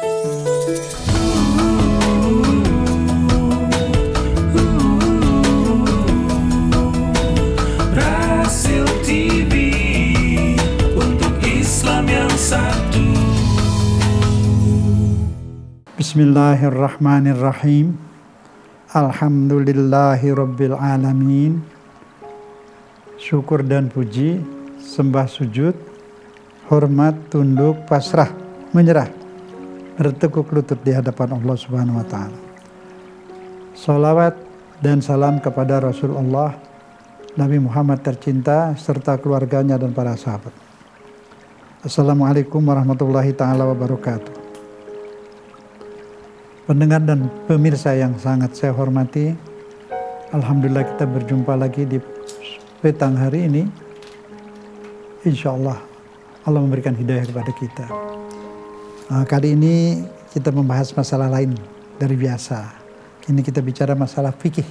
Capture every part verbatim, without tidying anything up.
Rasil T V untuk Islam yang satu. Bismillahirrahmanirrahim. Alhamdulillahi Rabbil Alamin. Syukur dan puji, sembah sujud, hormat, tunduk, pasrah, menyerah, bertekuk lutut di hadapan Allah Subhanahu wa Ta'ala. Salawat dan salam kepada Rasulullah, Nabi Muhammad tercinta, serta keluarganya dan para sahabat. Assalamualaikum warahmatullahi ta'ala wabarakatuh. Pendengar dan pemirsa yang sangat saya hormati, alhamdulillah kita berjumpa lagi di petang hari ini. Insya Allah Allah memberikan hidayah kepada kita. Nah, kali ini kita membahas masalah lain dari biasa. Ini kita bicara masalah fikih,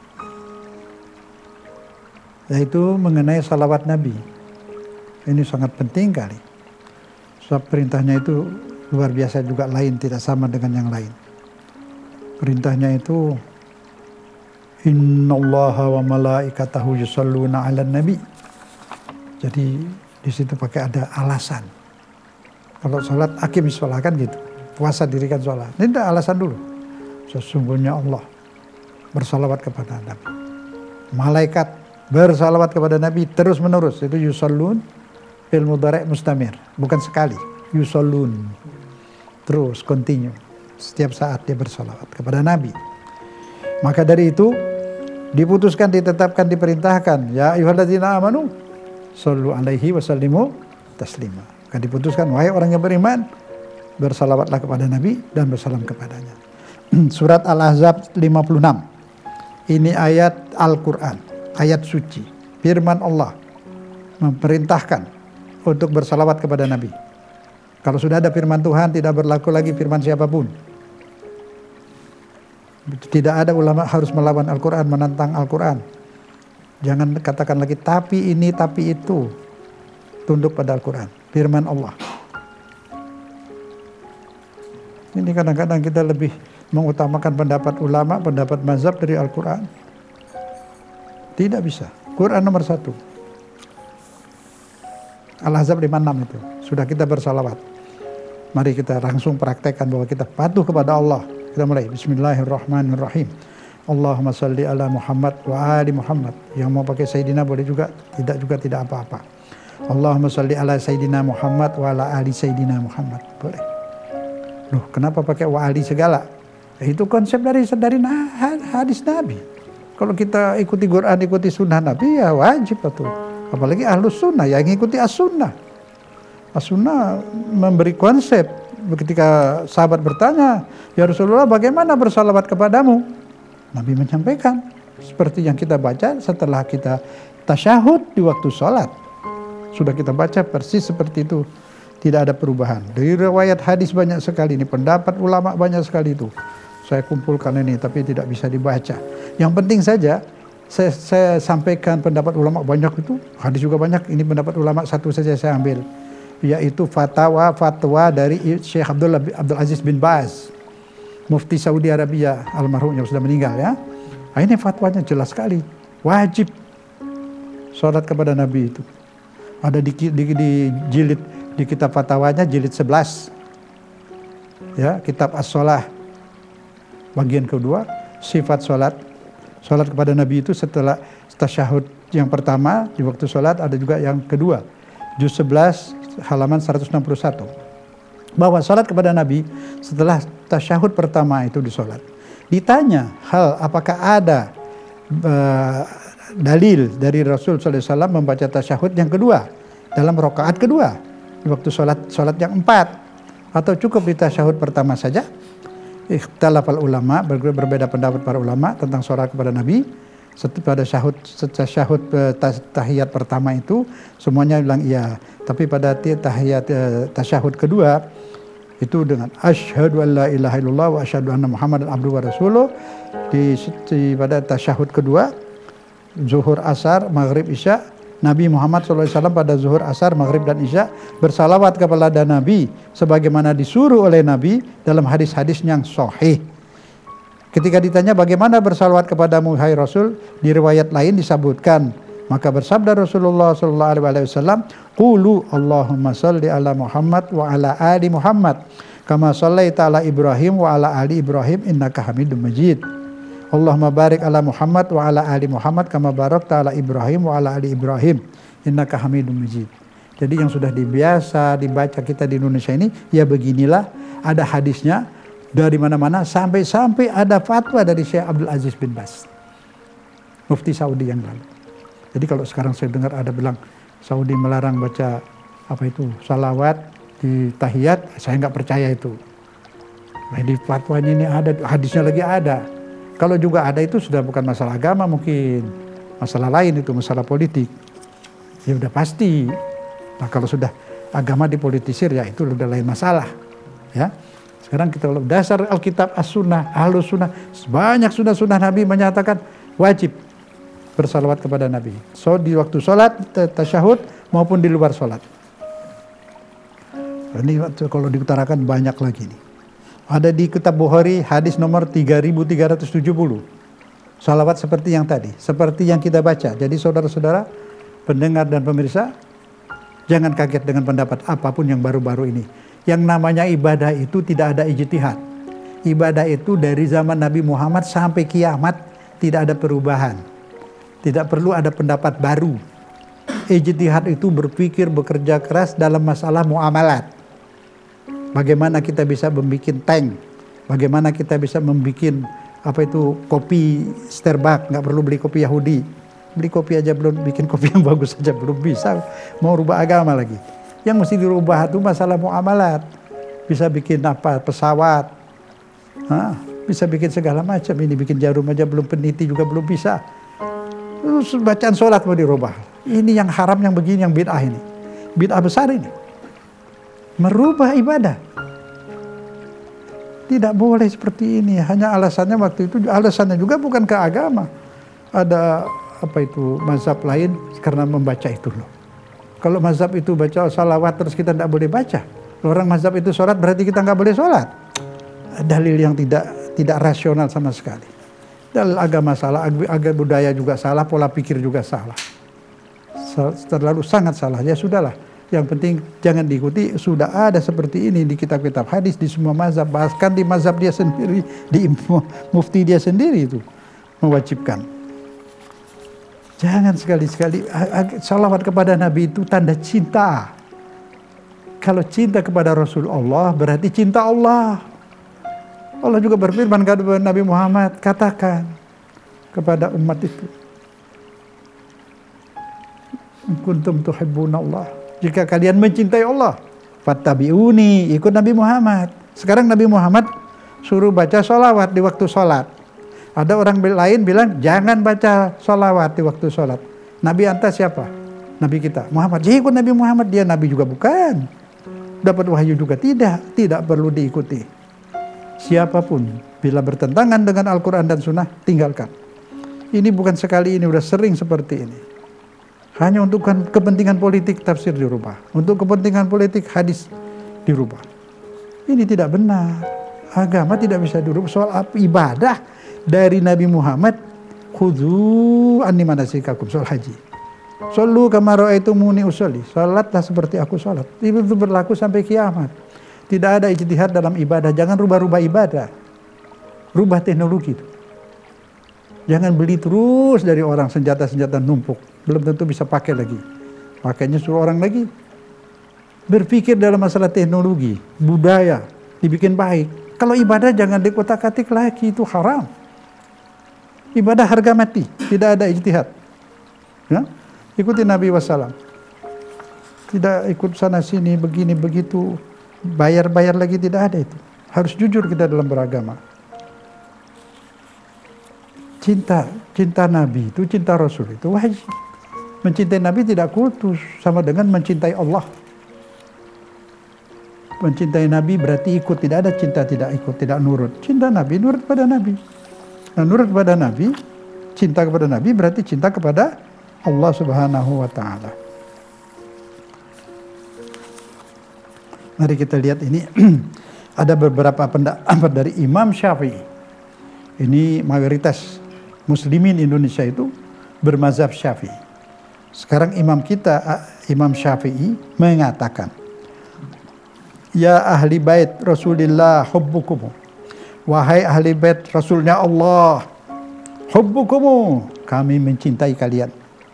yaitu mengenai salawat Nabi. Ini sangat penting kali. Sebab perintahnya itu luar biasa juga, lain, tidak sama dengan yang lain. Perintahnya itu innallaha wa malaikatahu yusholluna 'alan nabi. Jadi di situ pakai ada alasan. Kalau sholat aqimis sholat kan gitu. Puasa dirikan sholat. Ini ada alasan dulu. Sesungguhnya Allah bersalawat kepada Nabi. Malaikat bersalawat kepada Nabi terus menerus. Itu yushollun fil mudhari' mustamir. Bukan sekali. Yushollun. Terus continue. Setiap saat dia bersalawat kepada Nabi. Maka dari itu diputuskan, ditetapkan, diperintahkan, ya ayyuhalladzina amanu shollu alaihi wasallimu taslima. Maka diputuskan, wahai orang yang beriman, bersalawatlah kepada Nabi dan bersalam kepadanya. Surat Al-Ahzab lima puluh enam. Ini ayat Al-Quran, ayat suci. Firman Allah memerintahkan untuk bersalawat kepada Nabi. Kalau sudah ada firman Tuhan, tidak berlaku lagi firman siapapun. Tidak ada ulama harus melawan Al-Quran, menantang Al-Quran. Jangan katakan lagi tapi ini, tapi itu. Tunduk pada Al-Quran, firman Allah. Ini kadang-kadang kita lebih mengutamakan pendapat ulama, pendapat mazhab dari Al-Quran. Tidak bisa. Quran nomor satu. Al-Ahzab lima puluh enam itu. Sudah kita bersalawat. Mari kita langsung praktekkan bahwa kita patuh kepada Allah. Kita mulai. Bismillahirrahmanirrahim. Allahumma salli ala Muhammad wa ali Muhammad. Yang mau pakai Sayyidina boleh juga. Tidak juga tidak apa-apa. Allahumma salli ala Sayyidina Muhammad wa ala ali Sayyidina Muhammad. Boleh. Loh, kenapa pakai wa ali segala? Itu konsep dari dari hadis Nabi. Kalau kita ikuti Quran, ikuti sunnah Nabi, ya wajib itu. Apalagi ahlus sunnah yang ikuti as-sunnah. As-sunnah memberi konsep. Ketika sahabat bertanya, ya Rasulullah bagaimana bersalawat kepadamu? Nabi menyampaikan seperti yang kita baca setelah kita tasyahud di waktu sholat. Sudah kita baca persis seperti itu. Tidak ada perubahan. Dari riwayat hadis banyak sekali ini, pendapat ulama banyak sekali itu. Saya kumpulkan ini tapi tidak bisa dibaca. Yang penting saja saya, saya sampaikan pendapat ulama banyak itu. Hadis juga banyak. Ini pendapat ulama satu saja saya ambil. Yaitu fatwa-fatwa dari Syekh Abdul, Abdul Aziz bin Baz, Mufti Saudi Arabia almarhum yang sudah meninggal ya. Nah, ini fatwanya jelas sekali. Wajib sholat kepada Nabi itu. Ada di, di, di jilid di kitab fatwanya jilid sebelas. Ya, kitab As-Shalah bagian kedua, sifat sholat. Sholat kepada Nabi itu setelah tasyahud yang pertama di waktu sholat, ada juga yang kedua. Juz sebelas halaman seratus enam puluh satu. Bahwa sholat kepada Nabi setelah tasyahud pertama itu di sholat. Ditanya hal apakah ada uh, dalil dari Rasul shallallahu alaihi wasallam membaca tasyahud yang kedua dalam rakaat kedua di waktu sholat sholat yang empat, atau cukup di tasyahud pertama saja. Ikhtilafal ulama, berbeda pendapat para ulama tentang sholat kepada Nabi. Pada syahud, tasyahud tahiyat pertama itu semuanya bilang iya. Tapi pada tahiyat tasyahud kedua itu dengan asyhadu an la ilaha illallah wa asyhadu anna muhammadan abduhu wa rasuluh. Di, di pada tasyahud kedua, zuhur, asar, maghrib, isya, Nabi Muhammad shallallahu alaihi wasallam pada zuhur, asar, maghrib, dan isya bersalawat kepada Nabi sebagaimana disuruh oleh Nabi dalam hadis-hadis yang sahih. Ketika ditanya bagaimana bersalawat kepadamu hai Rasul, di riwayat lain disebutkan, maka bersabda Rasulullah shallallahu alaihi wasallam, qulu Allahumma salli ala Muhammad wa ala ali Muhammad kama shallaita ala Ibrahim wa ala ali Ibrahim innaka Hamidum Majid. Allahumma barik ala Muhammad wa ala ali Muhammad kama barakta ala Ibrahim wa ala ali Ibrahim innaka Hamidum Majid. Jadi yang sudah dibiasa dibaca kita di Indonesia ini, ya beginilah, ada hadisnya dari mana-mana, sampai-sampai ada fatwa dari Syekh Abdul Aziz bin Baz, mufti Saudi yang lalu. Jadi kalau sekarang saya dengar ada bilang Saudi melarang baca apa itu salawat di tahiyat, saya nggak percaya itu. Nah, di fatwanya ini ada, hadisnya lagi ada. Kalau juga ada itu sudah bukan masalah agama, mungkin masalah lain, itu masalah politik. Ya udah pasti. Nah kalau sudah agama dipolitisir, ya itu udah lain masalah. Ya. Sekarang kita lihat dasar Alkitab, As-Sunnah, Ahlus Sunnah, banyak sunnah-sunnah Nabi menyatakan wajib bersalawat kepada Nabi. So di waktu sholat, tasyahud maupun di luar sholat. Ini kalau diutarakan banyak lagi nih. Ada di kitab Bukhari hadis nomor tiga ribu tiga ratus tujuh puluh. Salawat seperti yang tadi, seperti yang kita baca. Jadi saudara-saudara, pendengar dan pemirsa, jangan kaget dengan pendapat apapun yang baru-baru ini. Yang namanya ibadah itu tidak ada ijtihad. Ibadah itu dari zaman Nabi Muhammad sampai kiamat tidak ada perubahan. Tidak perlu ada pendapat baru. Ijtihad itu berpikir, bekerja keras dalam masalah muamalat. Bagaimana kita bisa membuat tank, bagaimana kita bisa membuat apa itu kopi Starbucks, nggak perlu beli kopi Yahudi, beli kopi aja belum, bikin kopi yang bagus aja belum bisa, mau rubah agama lagi. Yang mesti dirubah itu masalah muamalat, bisa bikin apa pesawat, nah, bisa bikin segala macam. Ini bikin jarum aja belum, peniti juga belum bisa. Terus bacaan sholat mau dirubah. Ini yang haram, yang begini, yang bid'ah ini, bid'ah besar ini. Merubah ibadah tidak boleh seperti ini. Hanya alasannya waktu itu, alasannya juga bukan ke agama. Ada apa itu mazhab lain karena membaca itu loh. Kalau mazhab itu baca salawat terus kita tidak boleh baca. Orang mazhab itu sholat berarti kita nggak boleh sholat. Dalil yang tidak tidak rasional sama sekali. Dalil agama salah, agama budaya juga salah, pola pikir juga salah. Terlalu sangat salah. Ya sudahlah. Yang penting jangan diikuti. Sudah ada seperti ini di kitab-kitab hadis, di semua mazhab, bahkan di mazhab dia sendiri, di mufti dia sendiri itu mewajibkan. Jangan sekali-sekali. Salawat kepada Nabi itu tanda cinta. Kalau cinta kepada Rasulullah berarti cinta Allah. Allah juga berfirman kepada Nabi Muhammad, katakan kepada umat itu, kuntum tuhibbunallah, jika kalian mencintai Allah, fattabi'uni, ikut Nabi Muhammad. Sekarang Nabi Muhammad suruh baca sholawat di waktu sholat. Ada orang lain bilang jangan baca sholawat di waktu sholat. Nabi anta siapa? Nabi kita, Muhammad. Jadi ikut Nabi Muhammad, dia Nabi juga bukan. Dapat wahyu juga tidak, tidak perlu diikuti. Siapapun bila bertentangan dengan Al-Quran dan Sunnah, tinggalkan. Ini bukan sekali, ini udah sering seperti ini. Hanya untuk kepentingan politik tafsir dirubah, untuk kepentingan politik hadis dirubah. Ini tidak benar. Agama tidak bisa dirubah. Soal ibadah dari Nabi Muhammad, khudzu anni manasikakum, soal haji. Shallu kama ra'aitumuni usolli, salatlah seperti aku salat. Itu berlaku sampai kiamat. Tidak ada ijtihad dalam ibadah. Jangan rubah-rubah ibadah, rubah teknologi itu. Jangan beli terus dari orang senjata-senjata numpuk, belum tentu bisa pakai lagi. Pakainya suruh orang lagi. Berpikir dalam masalah teknologi, budaya, dibikin baik. Kalau ibadah jangan dikotak-katik lagi, itu haram. Ibadah harga mati, tidak ada ijtihad. Ya? Ikuti Nabi wassalam. Tidak ikut sana sini, begini begitu, bayar-bayar lagi, tidak ada itu. Harus jujur kita dalam beragama. Cinta, cinta Nabi itu, cinta Rasul itu wajib. Mencintai Nabi tidak kultus, sama dengan mencintai Allah. Mencintai Nabi berarti ikut, tidak ada cinta tidak ikut, tidak nurut. Cinta Nabi, nurut pada Nabi. Nah, nurut pada Nabi, cinta kepada Nabi berarti cinta kepada Allah Subhanahu wa taala. Mari kita lihat ini ada beberapa pendapat dari Imam Syafi'i. Ini mayoritas muslimin Indonesia itu bermazhab Syafi'i. Sekarang imam kita, Imam Syafi'i mengatakan, ya ahli bait Rasulillah hubbukum. Wahai ahli bait Rasulnya Allah, hubbukum, kami mencintai kalian.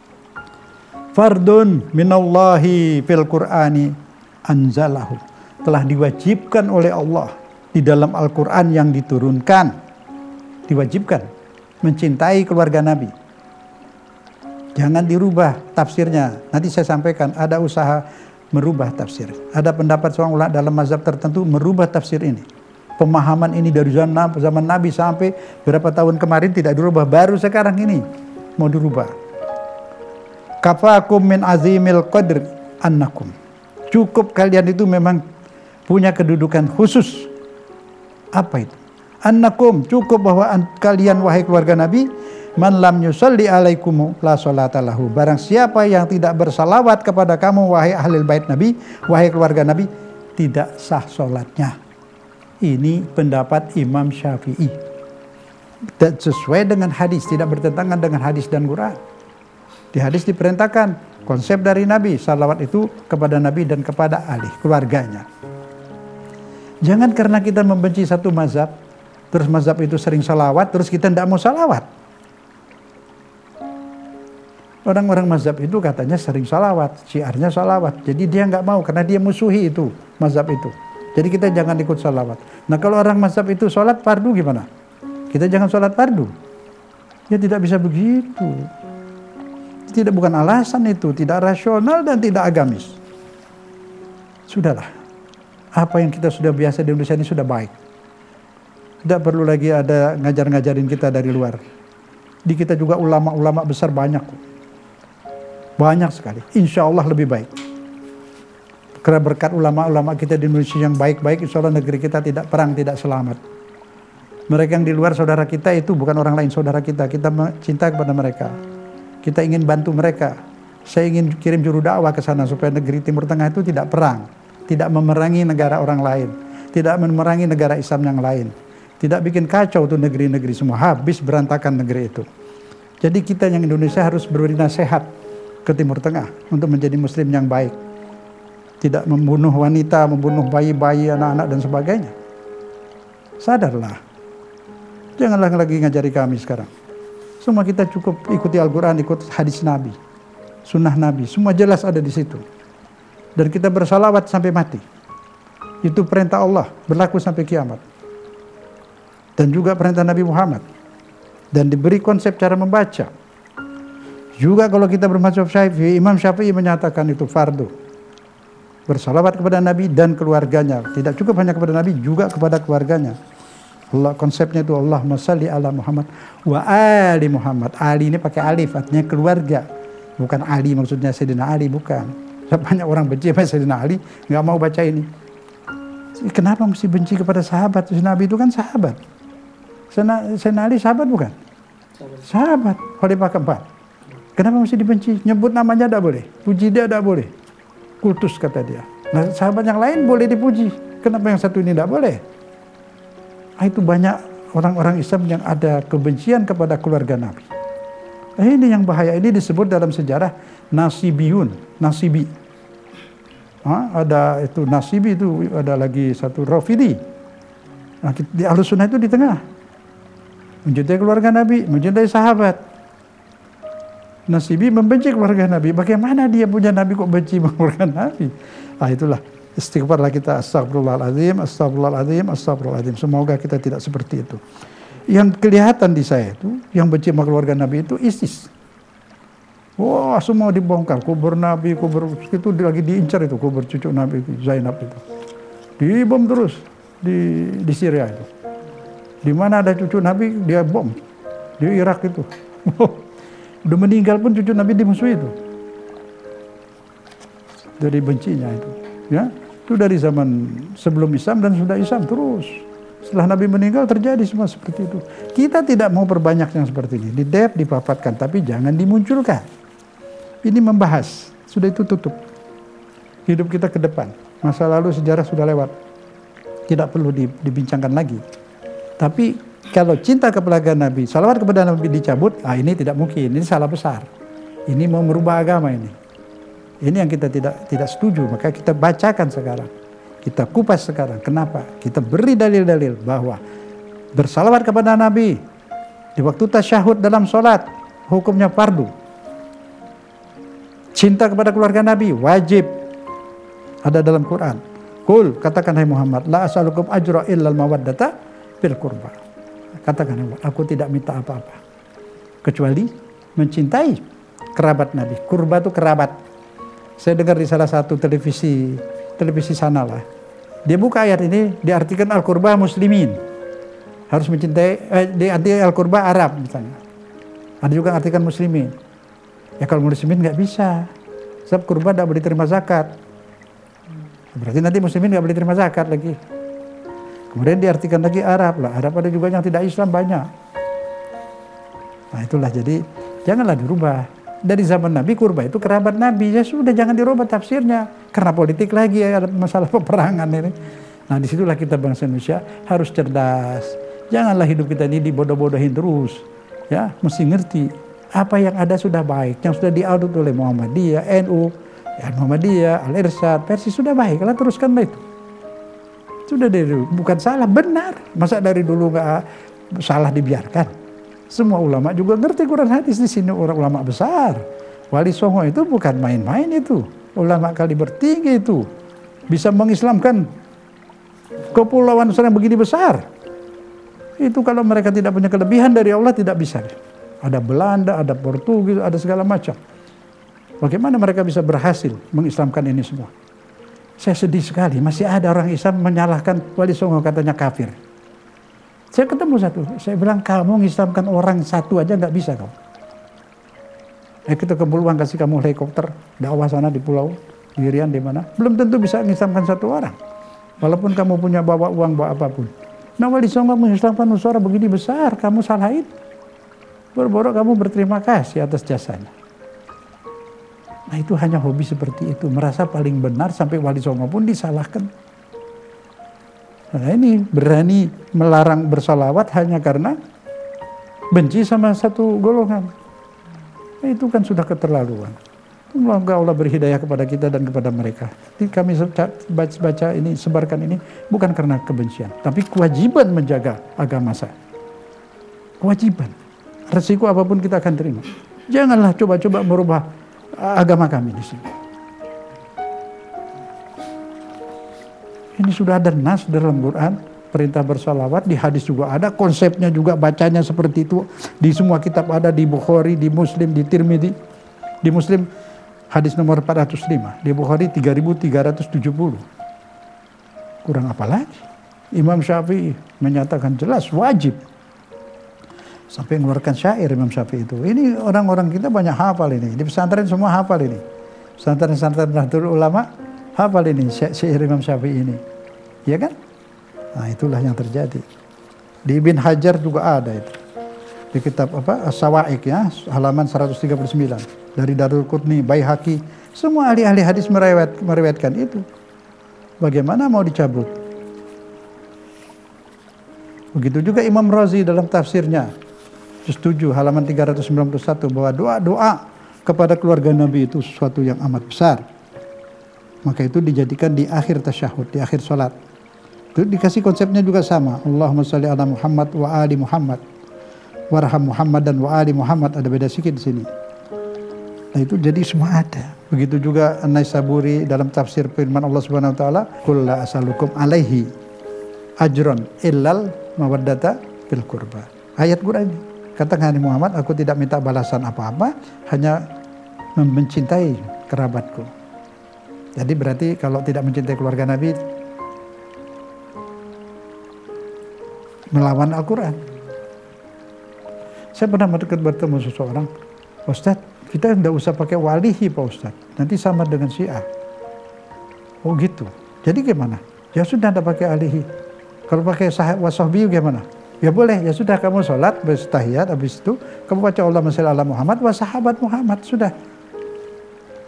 Fardun minallahi fil Qur'ani anzalahu, telah diwajibkan oleh Allah di dalam Al-Quran yang diturunkan. Diwajibkan mencintai keluarga Nabi. Jangan dirubah tafsirnya. Nanti saya sampaikan ada usaha merubah tafsir. Ada pendapat seorang ulama dalam mazhab tertentu merubah tafsir ini. Pemahaman ini dari zaman, zaman Nabi sampai berapa tahun kemarin tidak dirubah. Baru sekarang ini mau dirubah. Kafakum min azimil qadr annakum. Cukup kalian itu memang punya kedudukan khusus. Apa itu? Annakum, cukup bahwa kalian wahai keluarga Nabi, man lam yusalli alaikum la salata lahu. Barang siapa yang tidak bersalawat kepada kamu wahai ahlul bait Nabi, wahai keluarga Nabi, tidak sah salatnya. Ini pendapat Imam Syafi'i. Dan sesuai dengan hadis, tidak bertentangan dengan hadis dan Quran. Di hadis diperintahkan konsep dari Nabi, salawat itu kepada Nabi dan kepada ahli keluarganya. Jangan karena kita membenci satu mazhab, terus mazhab itu sering salawat, terus kita tidak mau salawat. Orang-orang mazhab itu katanya sering salawat, syiarnya salawat. Jadi dia nggak mau karena dia musuhi itu, mazhab itu. Jadi kita jangan ikut salawat. Nah kalau orang mazhab itu sholat fardu gimana? Kita jangan sholat fardu. Ya tidak bisa begitu. Tidak, bukan alasan itu, tidak rasional dan tidak agamis. Sudahlah, apa yang kita sudah biasa di Indonesia ini sudah baik. Tidak perlu lagi ada ngajar-ngajarin kita dari luar. Di kita juga ulama-ulama besar banyak. Banyak sekali. Insya Allah lebih baik. Karena berkat ulama-ulama kita di Indonesia yang baik-baik, insya Allah negeri kita tidak perang, tidak selamat. Mereka yang di luar saudara kita itu bukan orang lain, saudara kita. Kita cinta kepada mereka. Kita ingin bantu mereka. Saya ingin kirim juru dakwah ke sana supaya negeri Timur Tengah itu tidak perang. Tidak memerangi negara orang lain. Tidak memerangi negara Islam yang lain. Tidak bikin kacau tuh negeri-negeri semua. Habis berantakan negeri itu. Jadi kita yang Indonesia harus berberi nasihat ke Timur Tengah untuk menjadi muslim yang baik. Tidak membunuh wanita, membunuh bayi-bayi, anak-anak dan sebagainya. Sadarlah. Janganlah lagi ngajari kami sekarang. Semua kita cukup ikuti Al-Quran, ikut hadis Nabi. Sunnah Nabi, semua jelas ada di situ. Dan kita bersalawat sampai mati. Itu perintah Allah, berlaku sampai kiamat. Dan juga perintah Nabi Muhammad. Dan diberi konsep cara membaca. Juga kalau kita bermazhab Syafi'i, Imam Syafi'i menyatakan itu fardu. Bersalawat kepada Nabi dan keluarganya. Tidak cukup hanya kepada Nabi, juga kepada keluarganya. Allah, konsepnya itu Allahumma salli ala Muhammad wa ali Muhammad. Ali ini pakai alif, artinya keluarga. Bukan Ali maksudnya Sayyidina Ali, bukan. Banyak orang benci sama Sayyidina Ali, nggak mau baca ini. Kenapa mesti benci kepada sahabat? Nabi itu kan sahabat. Sayyidina Ali sahabat bukan? Sahabat. Khalifah keempat. Kenapa mesti dibenci? Nyebut namanya tidak boleh. Puji dia tidak boleh. Kultus kata dia. Nah sahabat yang lain boleh dipuji. Kenapa yang satu ini tidak boleh? Nah, itu banyak orang-orang Islam yang ada kebencian kepada keluarga Nabi. Nah, ini yang bahaya. Ini disebut dalam sejarah Nasibiyun. Nasibi. Nah, ada itu Nasibi, itu ada lagi satu Rafidi. Nah, di Ahlus Sunnah itu di tengah. Mencintai keluarga Nabi, mencintai sahabat. Nasibi membenci keluarga Nabi. Bagaimana dia punya Nabi kok benci keluarga Nabi? Ah itulah, istighfarlah kita, astagfirullahaladzim, astagfirullahaladzim, astagfirullahaladzim. Semoga kita tidak seperti itu. Yang kelihatan di saya itu, yang benci sama keluarga Nabi itu ISIS. Wah, semua dibongkar. Kubur Nabi, kubur itu lagi diincar itu, kubur cucu Nabi Zainab itu. Dibom terus di di Syria itu. Di mana ada cucu Nabi, dia bom. Di Irak itu. Udah meninggal pun cucu Nabi dimusuhi itu. Dari bencinya itu. Ya, itu dari zaman sebelum Islam dan sudah Islam terus. Setelah Nabi meninggal terjadi semua seperti itu. Kita tidak mau perbanyak yang seperti ini. Di dep, dipaparkan, tapi jangan dimunculkan. Ini membahas, sudah itu tutup. Hidup kita ke depan. Masa lalu sejarah sudah lewat. Tidak perlu dibincangkan lagi. Tapi kalau cinta kepada Nabi, salawat kepada Nabi dicabut, ah ini tidak mungkin, ini salah besar. Ini mau merubah agama ini. Ini yang kita tidak tidak setuju, maka kita bacakan sekarang. Kita kupas sekarang. Kenapa? Kita beri dalil-dalil bahwa bersalawat kepada Nabi di waktu tasyahud dalam sholat, hukumnya fardu. Cinta kepada keluarga Nabi, wajib. Ada dalam Quran. Qul, katakan hai Muhammad, la as'alukum ajra illal mawaddata fil qurba. Katakan, aku tidak minta apa-apa kecuali mencintai kerabat Nabi. Kurba itu kerabat. Saya dengar di salah satu televisi televisi sana lah. Dia buka ayat ini, diartikan al-qurba muslimin. Harus mencintai, eh, diartikan al-qurba Arab misalnya. Ada juga artikan muslimin. Ya kalau muslimin nggak bisa. Sebab kurba tidak boleh terima zakat. Berarti nanti muslimin nggak boleh terima zakat lagi. Kemudian diartikan lagi Arab lah. Arab ada juga yang tidak Islam banyak. Nah itulah, jadi janganlah dirubah. Dari zaman Nabi kurba itu kerabat Nabi. Ya sudah, jangan dirubah tafsirnya. Karena politik lagi ya, ada masalah peperangan ini. Nah disitulah kita bangsa Indonesia harus cerdas. Janganlah hidup kita ini dibodoh-bodohin terus. Ya, mesti ngerti. Apa yang ada sudah baik. Yang sudah diadut oleh Muhammadiyah, N U, ya, Muhammadiyah, Al-Irsyad, Persis sudah baik. Kalau teruskanlah itu. Sudah dari dulu, bukan salah, benar. Masa dari dulu nggak salah dibiarkan? Semua ulama juga ngerti Quran hadis di sini, orang ulama besar. Wali Songo itu bukan main-main itu. Ulama kaliber tinggi itu. Bisa mengislamkan kepulauan Nusantara yang begini besar. Itu kalau mereka tidak punya kelebihan dari Allah tidak bisa. Ada Belanda, ada Portugis, ada segala macam. Bagaimana mereka bisa berhasil mengislamkan ini semua? Saya sedih sekali, masih ada orang Islam menyalahkan Wali Songo, katanya kafir. Saya ketemu satu, saya bilang kamu mengislamkan orang satu aja nggak bisa kau. Eh kita ke Buluang kasih kamu helikopter, dakwah sana di pulau, di Irian di mana, belum tentu bisa mengislamkan satu orang. Walaupun kamu punya bawa uang, bawa apapun. Nah Wali Songo mengislamkan Nusantara begini besar, kamu salahin. Boro-boro kamu berterima kasih atas jasanya. Nah itu hanya hobi seperti itu, merasa paling benar sampai Wali Songo pun disalahkan. Nah ini berani melarang bersalawat hanya karena benci sama satu golongan. Nah, itu kan sudah keterlaluan. Semoga Allah beri hidayah kepada kita dan kepada mereka. Jadi kami baca ini, sebarkan ini bukan karena kebencian, tapi kewajiban menjaga agama saya. Kewajiban. Resiko apapun kita akan terima. Janganlah coba-coba merubah agama kami di sini. Ini sudah ada nas dalam Quran, perintah bersalawat, di hadis juga ada, konsepnya juga bacanya seperti itu. Di semua kitab ada, di Bukhari, di Muslim, di Tirmidzi. Di Muslim hadis nomor empat ratus lima, di Bukhari tiga ribu tiga ratus tujuh puluh. Kurang apa lagi? Imam Syafi'i menyatakan jelas wajib. Sampai mengeluarkan syair Imam Syafi'i itu. Ini orang-orang kita banyak hafal ini. Di pesantren semua hafal ini. Pesantren-pesantren Nahdlatul Ulama hafal ini syair Imam Syafi'i ini. Ya kan? Nah itulah yang terjadi. Di Ibn Hajar juga ada itu. Di kitab apa? As-Sawa'iq ya, halaman seratus tiga puluh sembilan. Dari Darul Qutni, Baihaqi, semua ahli-ahli hadis meriwayat, meriwayatkan itu. Bagaimana mau dicabut? Begitu juga Imam Razi dalam tafsirnya. Setuju halaman tiga ratus sembilan puluh satu bahwa doa-doa kepada keluarga Nabi itu sesuatu yang amat besar. Maka itu dijadikan di akhir tasyahud, di akhir sholat. Itu dikasih konsepnya juga sama. Allahumma sholli ala Muhammad wa ali Muhammad. Warham Muhammad dan wa ali Muhammad, ada beda sedikit di sini. Nah itu jadi semua ada. Begitu juga An-Naisaburi dalam tafsir firman Allah Subhanahu wa taala, "Qul la as'alukum alaihi ajron illal mawaddata fil qurba." Ayat Quran ini. Katakan Muhammad, aku tidak minta balasan apa-apa, hanya mencintai kerabatku. Jadi berarti kalau tidak mencintai keluarga Nabi, melawan Al-Quran. Saya pernah bertemu seseorang, Ustadz, kita tidak usah pakai walihi Pak Ustadz, nanti sama dengan Syiah. Oh gitu, jadi gimana? Ya sudah tidak pakai alihi. Kalau pakai sahih wasahbiyu gimana? Ya boleh, ya sudah kamu sholat, bertahiyat, habis itu kamu baca Allahumma sholli ala Muhammad wa sahabat Muhammad, sudah.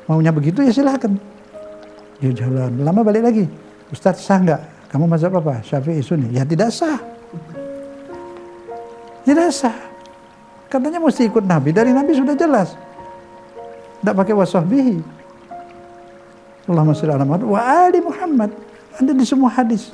Maunya begitu ya silakan. Dia jalan, lama balik lagi. Ustadz sah nggak? Kamu mazhab apa? Syafi'i, Sunni? Ya tidak sah. Tidak sah. Katanya mesti ikut Nabi. Dari Nabi sudah jelas. Tidak pakai wasahbihi. Allahumma sholli ala Muhammad wa ali Muhammad. Ada di semua hadis.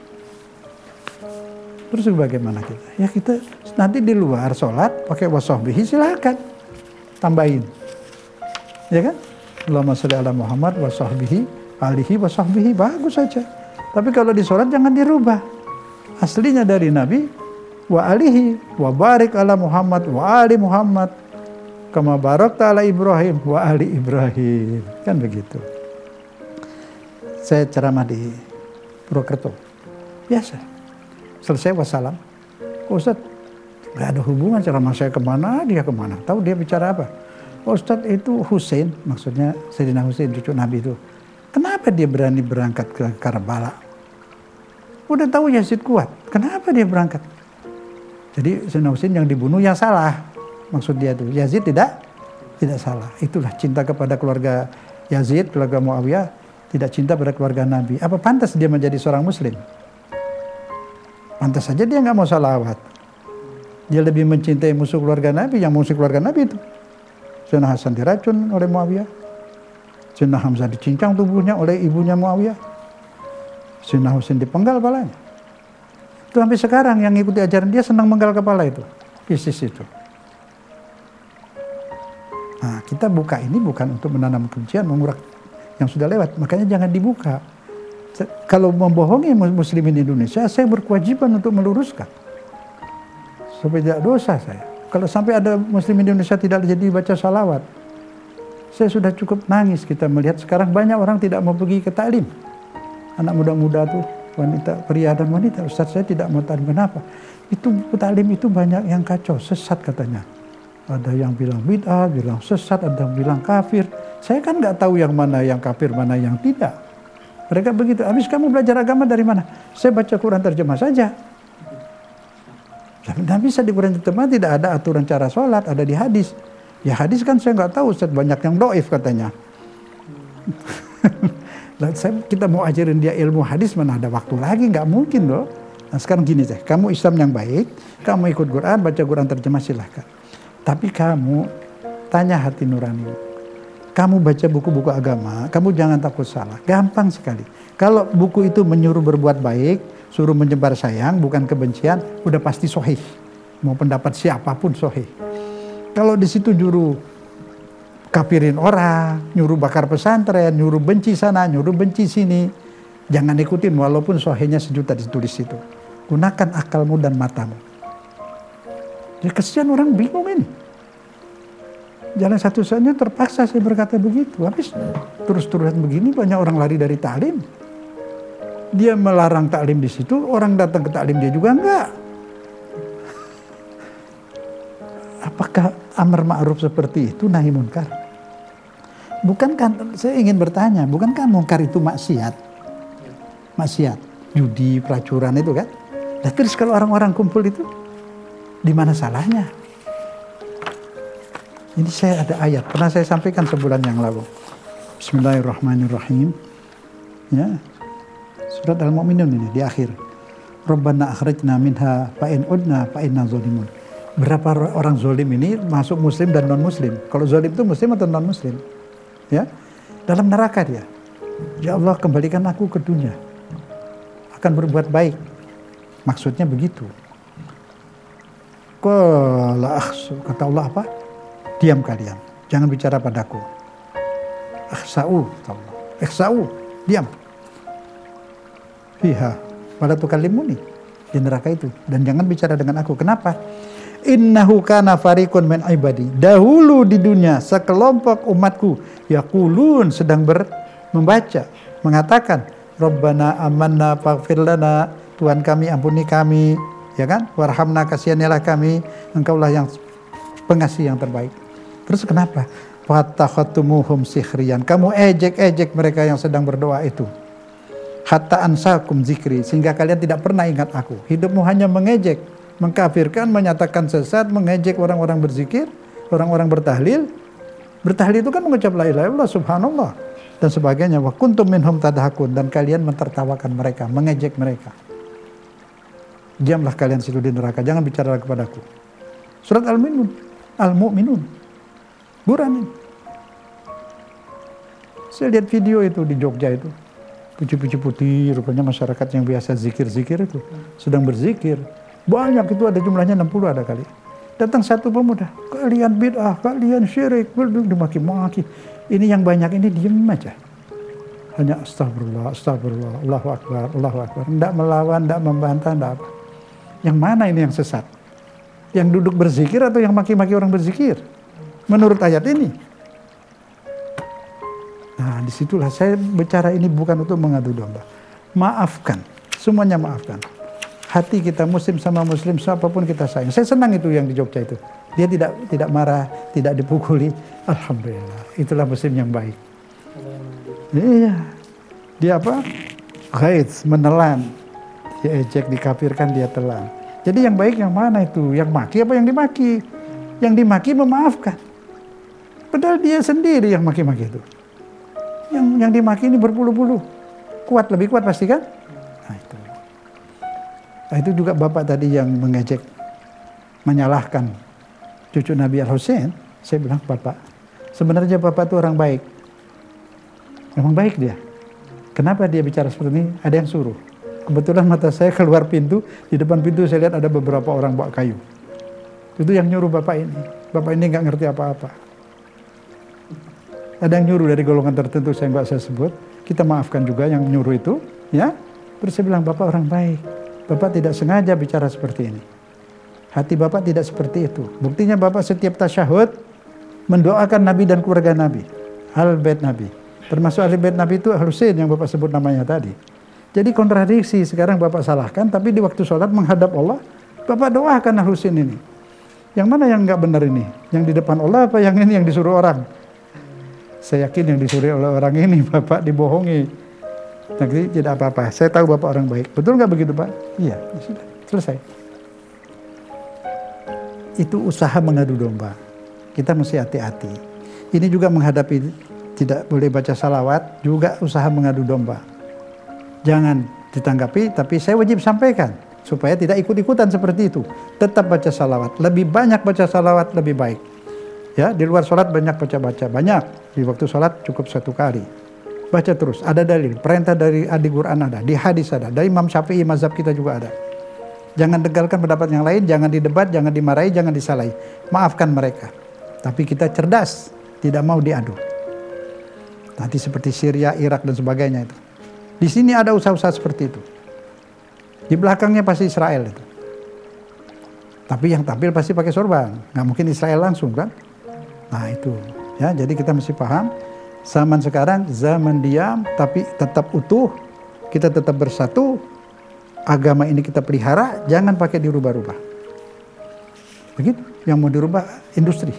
Terus bagaimana kita? Ya kita nanti di luar sholat pakai wasahbihi silakan. Tambahin. Ya kan? Allahumma sholli ala Muhammad wa sahbihi alihi wa sahbihi, bagus saja. Tapi kalau di sholat jangan dirubah. Aslinya dari Nabi wa alihi wa barik ala Muhammad wa ali Muhammad kama barakta ala Ibrahim wa ali Ibrahim. Kan begitu. Saya ceramah di Purwokerto. Biasa. Selesai wassalam. Ustaz, gak ada hubungan ceramah saya kemana, dia kemana. Tahu dia bicara apa? Ustaz itu Husain, maksudnya Sayyidina Husain cucu Nabi itu. Kenapa dia berani berangkat ke Karbala? Udah tahu Yazid kuat, kenapa dia berangkat? Jadi Sayyidina Husain yang dibunuh yang salah. Maksud dia itu, Yazid tidak tidak salah. Itulah cinta kepada keluarga Yazid, keluarga Muawiyah, tidak cinta pada keluarga Nabi. Apa pantas dia menjadi seorang muslim? Pantas saja dia nggak mau salawat. Dia lebih mencintai musuh keluarga Nabi, yang musuh keluarga Nabi itu. Sayyidina Hasan diracun oleh Muawiyah. Sayyidina Hamzah dicincang tubuhnya oleh ibunya Muawiyah. Sayyidina Husain dipenggal kepalanya. Itu sampai sekarang yang ikuti ajaran dia senang menggal kepala itu. ISIS itu. Nah, kita buka ini bukan untuk menanam kebencian, mengurak yang sudah lewat. Makanya jangan dibuka. Kalau membohongi muslimin Indonesia, saya berkewajiban untuk meluruskan. Supaya tidak dosa saya. Kalau sampai ada muslimin Indonesia tidak jadi baca salawat, saya sudah cukup nangis kita melihat sekarang banyak orang tidak mau pergi ke taklim. Anak muda-muda tuh, wanita, pria dan wanita. Ustaz, saya tidak mau taklim. Kenapa? Itu taklim itu banyak yang kacau, sesat katanya. Ada yang bilang bid'ah, bilang sesat, ada yang bilang kafir. Saya kan nggak tahu yang mana yang kafir, mana yang tidak. Mereka begitu. Habis kamu belajar agama dari mana? Saya baca Quran terjemah saja. Tapi tidak bisa di Quran terjemah tidak ada aturan cara sholat, ada di hadis. Ya hadis kan saya nggak tahu, Ustaz, banyak yang doif katanya. Lalu saya, kita mau ajarin dia ilmu hadis, mana ada waktu lagi, nggak mungkin loh. Nah sekarang gini deh, kamu Islam yang baik, kamu ikut Quran, baca Quran terjemah silahkan. Tapi kamu tanya hati nurani. Kamu baca buku-buku agama, kamu jangan takut salah. Gampang sekali. Kalau buku itu menyuruh berbuat baik, suruh menyebar sayang, bukan kebencian, udah pasti sahih. Mau pendapat siapapun sahih. Kalau di situ nyuruh kafirin orang, nyuruh bakar pesantren, nyuruh benci sana, nyuruh benci sini, jangan ikutin walaupun sahihnya sejuta ditulis situ. Gunakan akalmu dan matamu. Ya kesian orang bingung ini. Jalan satu-satunya terpaksa saya berkata begitu. Habis terus-terusan begini banyak orang lari dari taklim. Dia melarang taklim di situ, orang datang ke taklim dia juga enggak. Apakah amar ma'ruf seperti itu nahi munkar? Bukankah, saya ingin bertanya, bukankah munkar itu maksiat? Maksiat, judi, pelacuran itu kan? Nah, terus kalau orang-orang kumpul itu, di mana salahnya? Ini saya ada ayat, pernah saya sampaikan sebulan yang lalu. Bismillahirrahmanirrahim. Ya, surat Al-Mu'minun ini di akhir. Rabbana akhrijna minha fa in udna fa inna zalimun. Berapa orang zolim ini masuk muslim dan non muslim? Kalau zolim itu muslim atau non muslim? Ya, dalam neraka dia. Ya Allah, kembalikan aku ke dunia. Akan berbuat baik. Maksudnya begitu. Qala akhsu, kata Allah apa? Diam kalian, jangan bicara padaku. Akhsa'u, akhsa'u, diam. Fiha, wala tukallimuni, di neraka itu. Dan jangan bicara dengan aku. Kenapa? Innahu kana fariqun min ibadi. Dahulu di dunia sekelompok umatku yaqulun sedang ber, membaca, mengatakan, Rabbana amanna faghfir lana, Tuhan kami ampuni kami, ya kan? Warhamna, kasihanilah kami, Engkaulah yang pengasih yang terbaik. Terus kenapa? Fatakhatumuhum sikhriyan. Kamu ejek-ejek mereka yang sedang berdoa itu. Hatta ansakum zikri, sehingga kalian tidak pernah ingat aku. Hidupmu hanya mengejek, mengkafirkan, menyatakan sesat, mengejek orang-orang berzikir, orang-orang bertahlil. Bertahlil itu kan mengucap la ilaha illallah, subhanallah dan sebagainya. Wa kuntum minhum tadhakun, dan kalian mentertawakan mereka, mengejek mereka. Diamlah kalian situ di neraka, jangan bicara kepadaku. Surat Al-Mu'minun, Al-Mu'minun. Quran ini. Saya lihat video itu di Jogja itu. Puji-puji putih, rupanya masyarakat yang biasa zikir-zikir itu sedang berzikir. Banyak itu, ada jumlahnya enam puluh ada kali. Datang satu pemuda, kalian bid'ah, kalian syirik, dimaki-maki. Ini yang banyak ini diem aja. Hanya astagfirullah, astagfirullah, Allahu Akbar, Allahu Akbar. Tidak melawan, tidak membantah, tidak apa. Yang mana ini yang sesat? Yang duduk berzikir atau yang maki-maki orang berzikir? Menurut ayat ini. Nah, disitulah saya bicara ini bukan untuk mengadu domba. Maafkan, semuanya maafkan. Hati kita muslim sama muslim, siapapun kita sayang. Saya senang itu yang di Jogja itu. Dia tidak tidak marah, tidak dipukuli. Alhamdulillah, itulah muslim yang baik. Iya. Dia apa? Ghaidz, menelan. Dia ejek, dikafirkan, dia telan. Jadi yang baik yang mana itu? Yang maki apa yang dimaki? Yang dimaki memaafkan. Padahal dia sendiri yang maki-maki itu. Yang yang dimaki ini berpuluh-puluh. Kuat, lebih kuat pasti kan? Nah itu. Nah itu juga bapak tadi yang mengejek, menyalahkan cucu Nabi Al-Husain. Saya bilang, bapak, sebenarnya bapak itu orang baik. Memang baik dia. Kenapa dia bicara seperti ini? Ada yang suruh. Kebetulan mata saya keluar pintu, di depan pintu saya lihat ada beberapa orang bawa kayu. Itu yang nyuruh bapak ini. Bapak ini nggak ngerti apa-apa. Ada yang nyuruh dari golongan tertentu, saya nggak saya sebut. Kita maafkan juga yang nyuruh itu, ya. Terus saya bilang, bapak orang baik. Bapak tidak sengaja bicara seperti ini. Hati bapak tidak seperti itu. Buktinya bapak setiap tasyahud mendoakan Nabi dan keluarga Nabi, Ahlul Bait Nabi. Termasuk Ahlul Bait Nabi itu Al-Husain yang bapak sebut namanya tadi. Jadi kontradiksi, sekarang bapak salahkan, tapi di waktu sholat menghadap Allah, bapak doakan Al-Husain ini. Yang mana yang nggak benar ini? Yang di depan Allah apa yang ini yang disuruh orang? Saya yakin yang disuruh oleh orang ini, bapak dibohongi. Nanti tidak apa-apa, saya tahu bapak orang baik. Betul nggak begitu pak? Iya, sudah, selesai. Itu usaha mengadu domba. Kita mesti hati-hati. Ini juga menghadapi tidak boleh baca salawat, juga usaha mengadu domba. Jangan ditanggapi, tapi saya wajib sampaikan supaya tidak ikut-ikutan seperti itu. Tetap baca salawat, lebih banyak baca salawat lebih baik. Ya, di luar sholat banyak baca-baca, banyak. Di waktu sholat cukup satu kali. Baca terus, ada dalil, perintah dari ahli Quran ada, di hadis ada, dari Imam Syafi'i mazhab kita juga ada. Jangan tegalkan pendapat yang lain, jangan didebat, jangan dimarahi, jangan disalahi. Maafkan mereka. Tapi kita cerdas, tidak mau diadu. Nanti seperti Syria, Irak dan sebagainya itu. Di sini ada usaha-usaha seperti itu. Di belakangnya pasti Israel itu. Tapi yang tampil pasti pakai sorban. Nggak mungkin Israel langsung kan? Nah itu. Ya, jadi kita mesti paham. Zaman sekarang zaman diam tapi tetap utuh. Kita tetap bersatu. Agama ini kita pelihara. Jangan pakai dirubah-rubah. Begitu. Yang mau dirubah industri.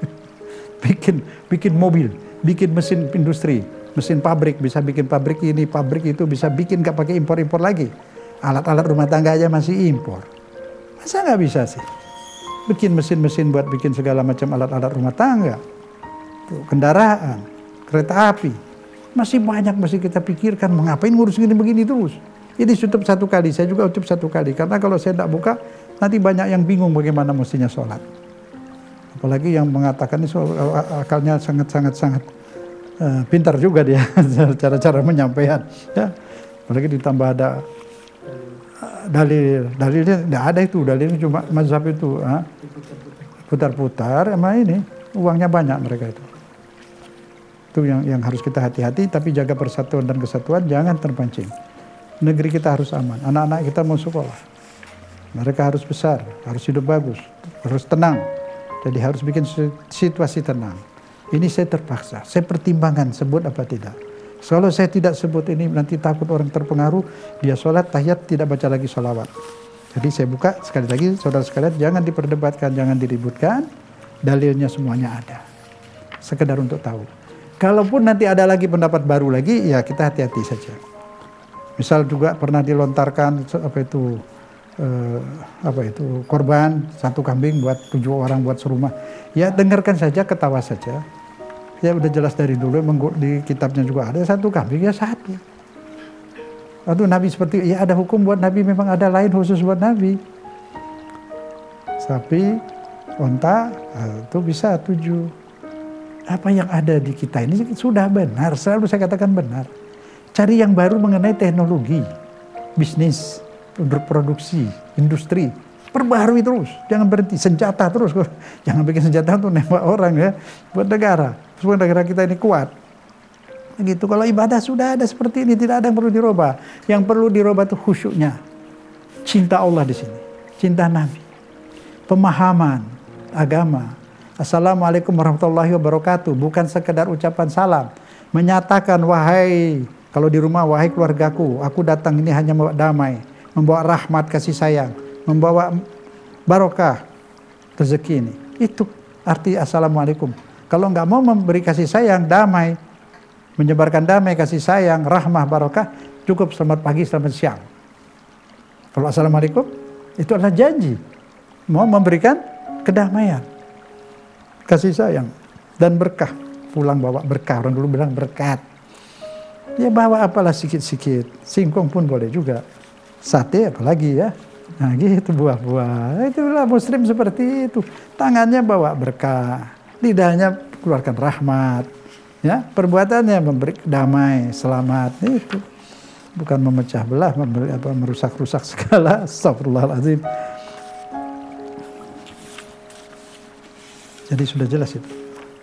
bikin bikin mobil. Bikin mesin industri. Mesin pabrik, bisa bikin pabrik ini, pabrik itu, bisa bikin gak pakai impor-impor lagi. Alat-alat rumah tangga aja masih impor. Masa gak bisa sih? Bikin mesin-mesin buat bikin segala macam alat-alat rumah tangga. Tuh, kendaraan, kereta api. Masih banyak masih kita pikirkan, mau ngapain ngurus gini-begini terus. Ini tutup satu kali, saya juga utup satu kali. Karena kalau saya tidak buka, nanti banyak yang bingung bagaimana mestinya sholat. Apalagi yang mengatakan ini akalnya sangat-sangat-sangat Uh, pintar juga dia cara-cara menyampaikan ya. Apalagi ditambah ada uh, dalil dalilnya tidak ada itu, dalilnya cuma mazhab itu uh, putar-putar emang ini uangnya banyak mereka itu. Itu yang yang harus kita hati-hati, tapi jaga persatuan dan kesatuan, jangan terpancing. Negeri kita harus aman, anak-anak kita mau sekolah, mereka harus besar, harus hidup bagus, harus tenang. Jadi harus bikin situasi tenang. Ini saya terpaksa, saya pertimbangkan sebut apa tidak. Kalau saya tidak sebut ini nanti takut orang terpengaruh, dia sholat tahiyat tidak baca lagi sholawat. Jadi saya buka sekali lagi, saudara sekalian, jangan diperdebatkan, jangan diributkan, dalilnya semuanya ada. Sekedar untuk tahu. Kalaupun nanti ada lagi pendapat baru lagi, ya kita hati-hati saja. Misal juga pernah dilontarkan apa itu eh, apa itu korban satu kambing buat tujuh orang buat serumah. Ya dengarkan saja, ketawa saja. Ya udah jelas dari dulu, di kitabnya juga ada satu kambing ya satu. Aduh Nabi seperti, ya ada hukum buat Nabi, memang ada lain khusus buat Nabi. Sapi, onta, itu bisa tujuh. Apa yang ada di kita ini sudah benar, selalu saya katakan benar. Cari yang baru mengenai teknologi, bisnis, produksi, industri. Perbaharui terus, jangan berhenti, senjata terus. Jangan bikin senjata untuk nembak orang ya, buat negara. Supaya negara kita ini kuat. Gitu. Kalau ibadah sudah ada seperti ini, tidak ada yang perlu dirubah. Yang perlu dirubah itu khusyuknya. Cinta Allah di sini, cinta Nabi. Pemahaman agama. Assalamualaikum warahmatullahi wabarakatuh. Bukan sekedar ucapan salam. Menyatakan, wahai, kalau di rumah, wahai keluargaku, aku datang ini hanya membawa damai, membawa rahmat kasih sayang, membawa barokah rezeki ini. Itu arti assalamualaikum. Kalau nggak mau memberi kasih sayang, damai, menyebarkan damai, kasih sayang, rahmah, barokah, cukup selamat pagi, selamat siang. Kalau assalamualaikum, itu adalah janji mau memberikan kedamaian, kasih sayang, dan berkah. Pulang bawa berkah, orang dulu bilang berkat. Ya bawa apalah sikit-sikit, singkong pun boleh juga, sate apalagi ya. Nah gitu buah-buah, itulah muslim seperti itu. Tangannya bawa berkah, lidahnya keluarkan rahmat, ya perbuatannya memberi damai, selamat, itu. Bukan memecah belah, memberi, apa, merusak-rusak segala. Astagfirullahaladzim. Jadi sudah jelas itu.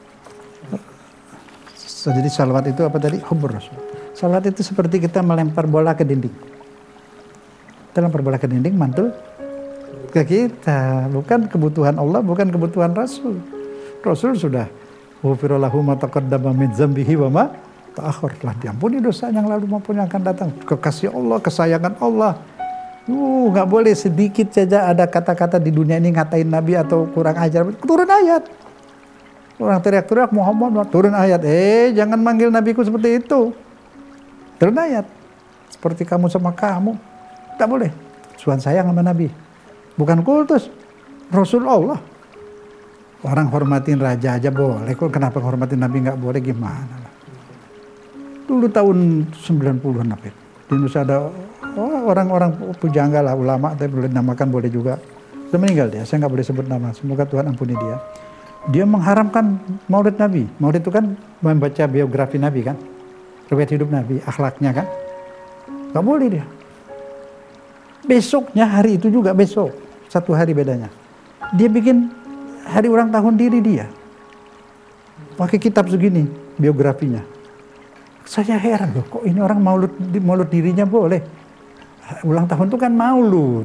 Jadi salawat itu apa tadi? Hubbur Rasul. Salawat itu seperti kita melempar bola ke dinding. Kita lempar bola ke dinding, mantul ke kita. Bukan kebutuhan Allah, bukan kebutuhan Rasul. Rasul sudah ghufira lahu ma taqaddama min dzambihi wa ma ta'akhkhar. Telah diampuni dosa yang lalu maupun yang akan datang. Kekasih Allah, kesayangan Allah. Uh, nggak boleh sedikit saja ada kata-kata di dunia ini ngatain Nabi atau kurang ajar. Turun ayat. Orang teriak-teriak Muhammad, turun ayat. Eh, jangan manggil Nabiku seperti itu. Turun ayat. Seperti kamu sama kamu. Tak boleh. Tuhan sayang sama Nabi. Bukan kultus. Rasulullah. Orang hormatin raja aja boleh. Kok kenapa hormatin Nabi nggak boleh, gimana? Dulu tahun sembilan puluhan apa itu? Di Indonesia ada oh, orang-orang pujangga lah, ulama, tapi boleh namakan boleh juga. Sudah meninggal dia, saya nggak boleh sebut nama. Semoga Tuhan ampuni dia. Dia mengharamkan maulid Nabi. Maulid itu kan membaca biografi Nabi kan, riwayat hidup Nabi, akhlaknya kan. Nggak boleh dia. Besoknya hari itu juga besok, satu hari bedanya. Dia bikin hari ulang tahun diri dia. Pakai kitab segini biografinya. Saya heran loh, kok ini orang maulud, maulud dirinya boleh. Ulang tahun itu kan maulud.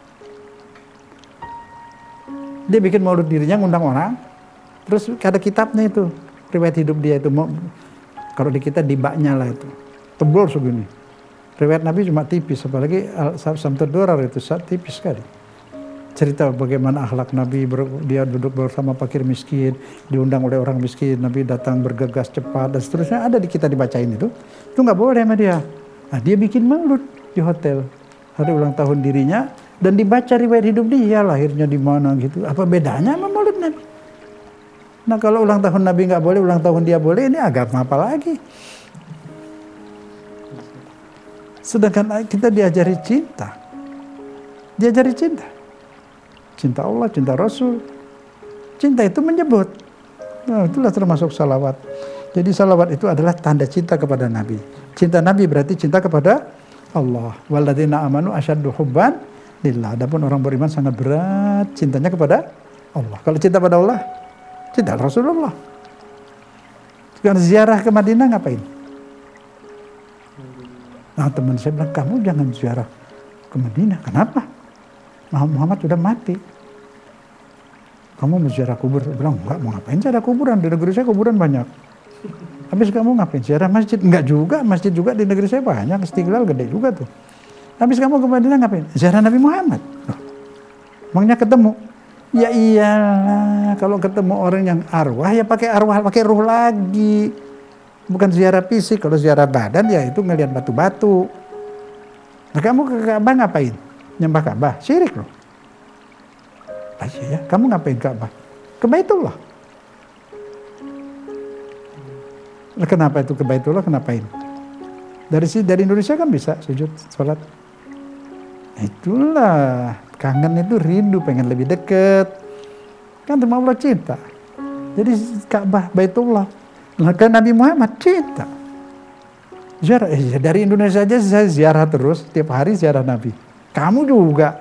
Dia bikin maulud dirinya, ngundang orang. Terus ada kitabnya itu, riwayat hidup dia itu. Kalau di kita di baknya lah itu. Tebal segini. Riwayat Nabi cuma tipis, apalagi Samtud Durar itu tipis sekali. Cerita bagaimana akhlak Nabi, dia duduk bersama fakir miskin, diundang oleh orang miskin, Nabi datang bergegas cepat dan seterusnya, ada di kita dibacain itu. Itu nggak boleh sama dia. Nah, dia bikin maulud di hotel hari ulang tahun dirinya dan dibaca riwayat hidup dia, lahirnya di mana gitu. Apa bedanya sama maulud Nabi? Nah kalau ulang tahun Nabi nggak boleh, ulang tahun dia boleh, ini agama apa lagi? Sedangkan kita diajari cinta, diajari cinta. Cinta Allah, cinta Rasul. Cinta itu menyebut. Nah, itulah termasuk salawat. Jadi salawat itu adalah tanda cinta kepada Nabi. Cinta Nabi berarti cinta kepada Allah. Walladzina amanu asyaddu hubban lillah. Adapun orang beriman sangat berat cintanya kepada Allah. Kalau cinta pada Allah, cinta Rasulullah. Sekarang ziarah ke Madinah ngapain? Nah teman saya bilang, kamu jangan ziarah ke Madinah. Kenapa? Muhammad sudah mati. Kamu mau ziarah kubur? Saya bilang, enggak, mau ngapain ziarah kuburan? Di negeri saya kuburan banyak. Habis kamu ngapain ziarah masjid? Enggak juga, masjid juga di negeri saya banyak. Istiqlal gede juga tuh. Habis kamu ke Madinah ngapain? Ziarah Nabi Muhammad. Loh, emangnya ketemu? Ya iyalah, kalau ketemu orang yang arwah ya pakai arwah, pakai ruh lagi. Bukan ziarah fisik. Kalau ziarah badan ya itu ngelihat batu-batu. Nah kamu ke Ka'bah ngapain? Nyembah Ka'bah, syirik loh. Ah, iya ya, kamu ngapain Ka'bah? Ke Baitullah. Kenapa itu ke Baitullah? Kenapain? Dari dari Indonesia kan bisa sujud sholat. Itulah kangen itu rindu, pengen lebih deket. Kan sama Allah cinta. Jadi Ka'bah, Baitullah. Maka Nabi Muhammad cinta. Ziarah, eh, dari Indonesia aja saya ziarah terus, tiap hari ziarah Nabi. Kamu juga.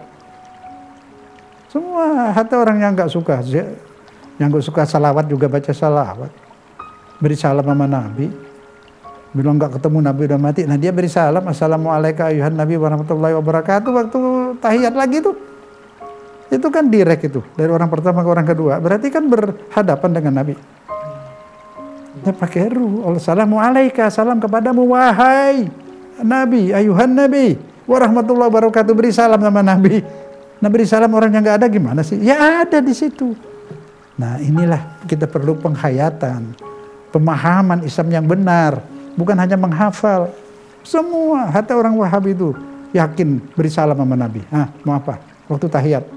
Semua, hatta orang yang nggak suka, yang nggak suka salawat juga baca salawat. Beri salam sama Nabi. Bilang nggak ketemu Nabi udah mati. Nah dia beri salam, assalamualaikum ayuhan Nabi warahmatullahi wabarakatuh. Waktu tahiyat lagi tuh. Itu kan direct itu. Dari orang pertama ke orang kedua. Berarti kan berhadapan dengan Nabi. Dia pakai ruh. Assalamualaikum, salam kepadamu wahai Nabi, ayuhan Nabi warahmatullahi wabarakatuh. Beri salam sama Nabi. Nah beri salam orang yang nggak ada gimana sih? Ya ada di situ. Nah inilah kita perlu penghayatan, pemahaman Islam yang benar, bukan hanya menghafal. Semua, hatta orang Wahabi itu yakin beri salam sama Nabi. Ah, mau apa? Waktu tahiyat.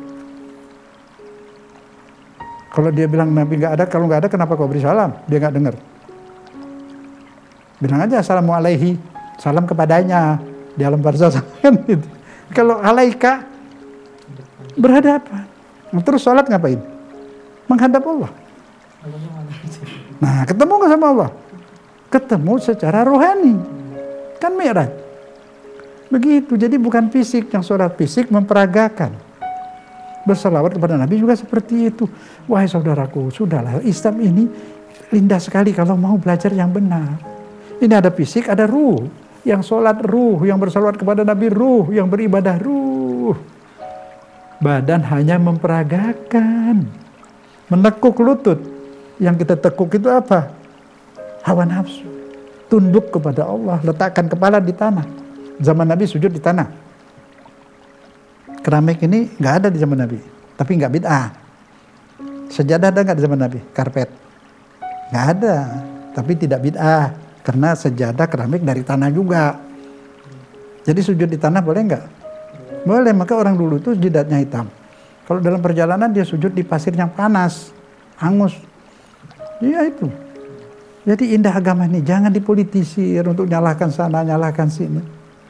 Kalau dia bilang Nabi nggak ada, kalau nggak ada kenapa kau beri salam? Dia nggak dengar. Bilang aja assalamualaikum, salam kepadanya di alam barzakh kan gitu. Kalau alaika berhadapan. Terus sholat ngapain? Menghadap Allah. Nah, ketemu nggak sama Allah? Ketemu secara rohani. Kan Mi'raj. Begitu, jadi bukan fisik. Yang sholat fisik memperagakan. Bersalawat kepada Nabi juga seperti itu. Wahai saudaraku, sudahlah, Islam ini indah sekali kalau mau belajar yang benar. Ini ada fisik, ada ruh. Yang sholat ruh, yang bersalawat kepada Nabi ruh, yang beribadah ruh. Badan hanya memperagakan. Menekuk lutut. Yang kita tekuk itu apa? Hawa nafsu. Tunduk kepada Allah, letakkan kepala di tanah. Zaman Nabi sujud di tanah. Keramik ini nggak ada di zaman Nabi, tapi nggak bid'ah. Sejadah ada nggak di zaman Nabi? Karpet nggak ada, tapi tidak bid'ah karena sejadah keramik dari tanah juga. Jadi sujud di tanah boleh nggak? Boleh. Maka orang dulu tuh jidatnya hitam. Kalau dalam perjalanan dia sujud di pasir yang panas, hangus. Iya itu. Jadi indah agama ini, jangan dipolitisir untuk nyalahkan sana, nyalahkan sini.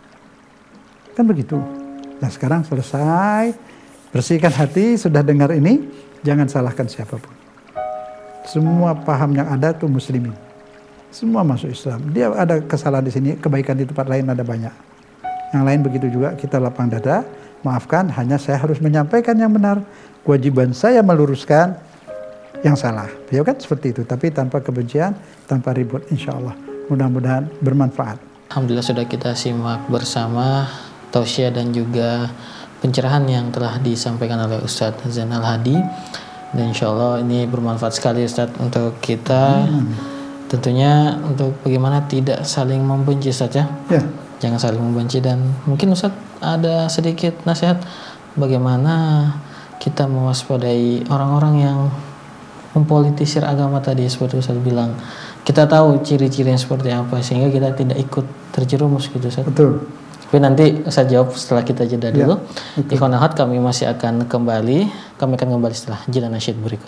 Kan begitu. Nah sekarang selesai, bersihkan hati, sudah dengar ini, jangan salahkan siapapun. Semua paham yang ada tuh muslimin. Semua masuk Islam. Dia ada kesalahan di sini, kebaikan di tempat lain ada banyak. Yang lain begitu juga, kita lapang dada, maafkan, hanya saya harus menyampaikan yang benar. Kewajiban saya meluruskan yang salah. Ya kan seperti itu, tapi tanpa kebencian, tanpa ribut, insya Allah. Mudah-mudahan bermanfaat. Alhamdulillah sudah kita simak bersama tausiah dan juga pencerahan yang telah disampaikan oleh Ustadz Zainal Hadi, dan insya Allah ini bermanfaat sekali Ustadz untuk kita. hmm. Tentunya untuk bagaimana tidak saling membenci Ustadz ya, ya. Jangan saling membenci. Dan mungkin Ustadz ada sedikit nasihat bagaimana kita mewaspadai orang-orang yang mempolitisir agama tadi seperti Ustadz bilang. Kita tahu ciri-cirinya seperti apa sehingga kita tidak ikut terjerumus gitu Ustadz. Betul. Tapi nanti saya jawab setelah kita jeda dulu. Ya, Ikhwan Ahad, kami masih akan kembali. Kami akan kembali setelah jeda nasyid berikut.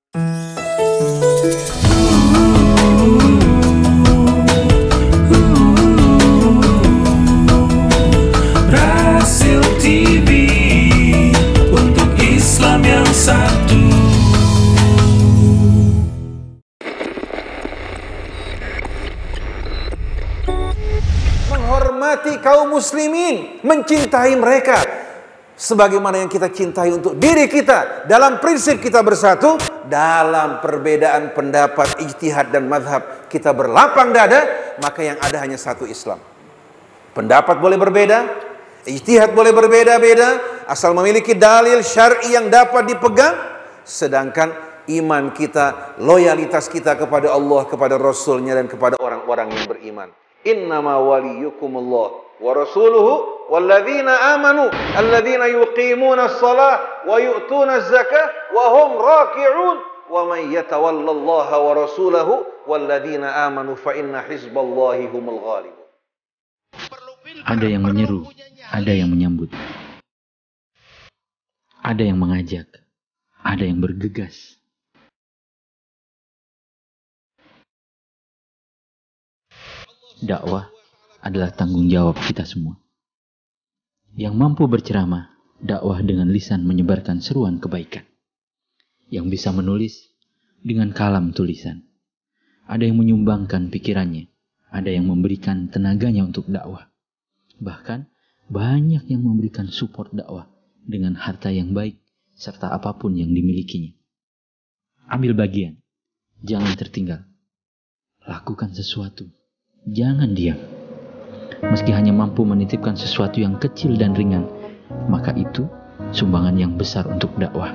Rasil T V untuk Islam yang satu. Menghormati kaum muslimin, mencintai mereka sebagaimana yang kita cintai untuk diri kita. Dalam prinsip kita bersatu, dalam perbedaan pendapat, ijtihad dan mazhab kita berlapang dada, maka yang ada hanya satu Islam. Pendapat boleh berbeda, ijtihad boleh berbeda-beda, asal memiliki dalil syar'i yang dapat dipegang, sedangkan iman kita, loyalitas kita kepada Allah, kepada Rasulnya dan kepada orang-orang yang beriman. Innama waliyukumullah wa rasuluhu walladzina amanu alladzina yuqimuna as-salah wa yu'tuna az-zakah wa hum raki'un wa man yatawallallaha wa rasulahu walladzina amanu fa inna hizballahi humul ghalibun. Ada yang menyeru, ada yang menyambut, ada yang mengajak, ada yang bergegas. dakwah adalah tanggung jawab kita semua. Yang mampu berceramah, dakwah dengan lisan menyebarkan seruan kebaikan. Yang bisa menulis dengan kalam tulisan. Ada yang menyumbangkan pikirannya, ada yang memberikan tenaganya untuk dakwah. Bahkan banyak yang memberikan support dakwah dengan harta yang baik serta apapun yang dimilikinya. Ambil bagian, jangan tertinggal. Lakukan sesuatu, jangan diam. Meski hanya mampu menitipkan sesuatu yang kecil dan ringan, maka itu sumbangan yang besar untuk dakwah.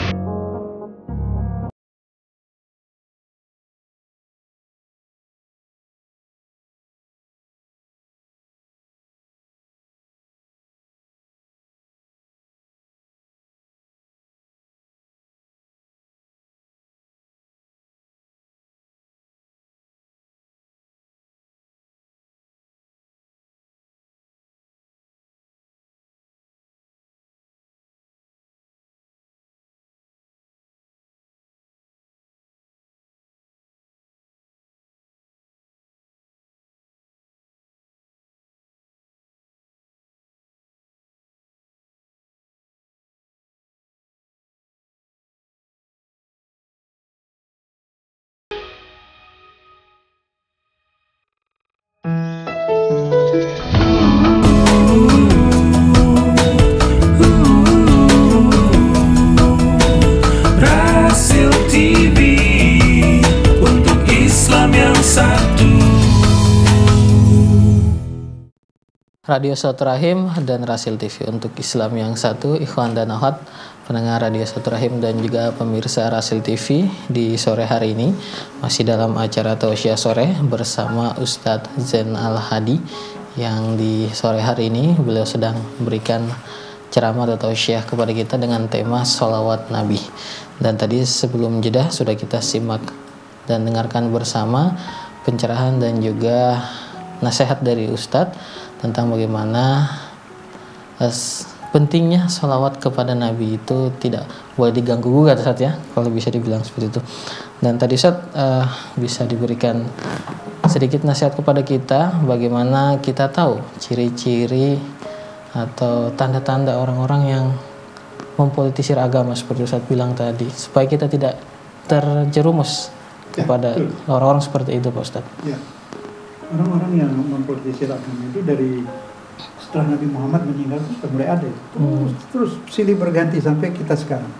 Rasil T V untuk Islam yang satu. Radio Silaturahim dan Rasil T V untuk Islam yang satu, ikhwan dan akhwat pendengar Radio Silaturahim dan juga pemirsa Rasil T V di sore hari ini masih dalam acara Tausiah Sore bersama Ustadz Zain Al-Hadi, yang di sore hari ini beliau sedang memberikan ceramah atau tausiah kepada kita dengan tema sholawat Nabi. Dan tadi sebelum jeda sudah kita simak dan dengarkan bersama pencerahan dan juga nasihat dari Ustadz tentang bagaimana uh, pentingnya sholawat kepada Nabi itu tidak boleh diganggu gugat, Ustadz, ya, kalau bisa dibilang seperti itu. Dan tadi Ustadz uh, bisa diberikan sedikit nasihat kepada kita bagaimana kita tahu ciri-ciri atau tanda-tanda orang-orang yang mempolitisir agama seperti Ustadz bilang tadi, supaya kita tidak terjerumus ya, kepada betul. orang-orang seperti itu, Pak Ustadz. Ya. Orang-orang yang mempolitisir agama itu dari setelah Nabi Muhammad meninggal itu sudah mulai ada. Terus, hmm. terus silih berganti sampai kita sekarang.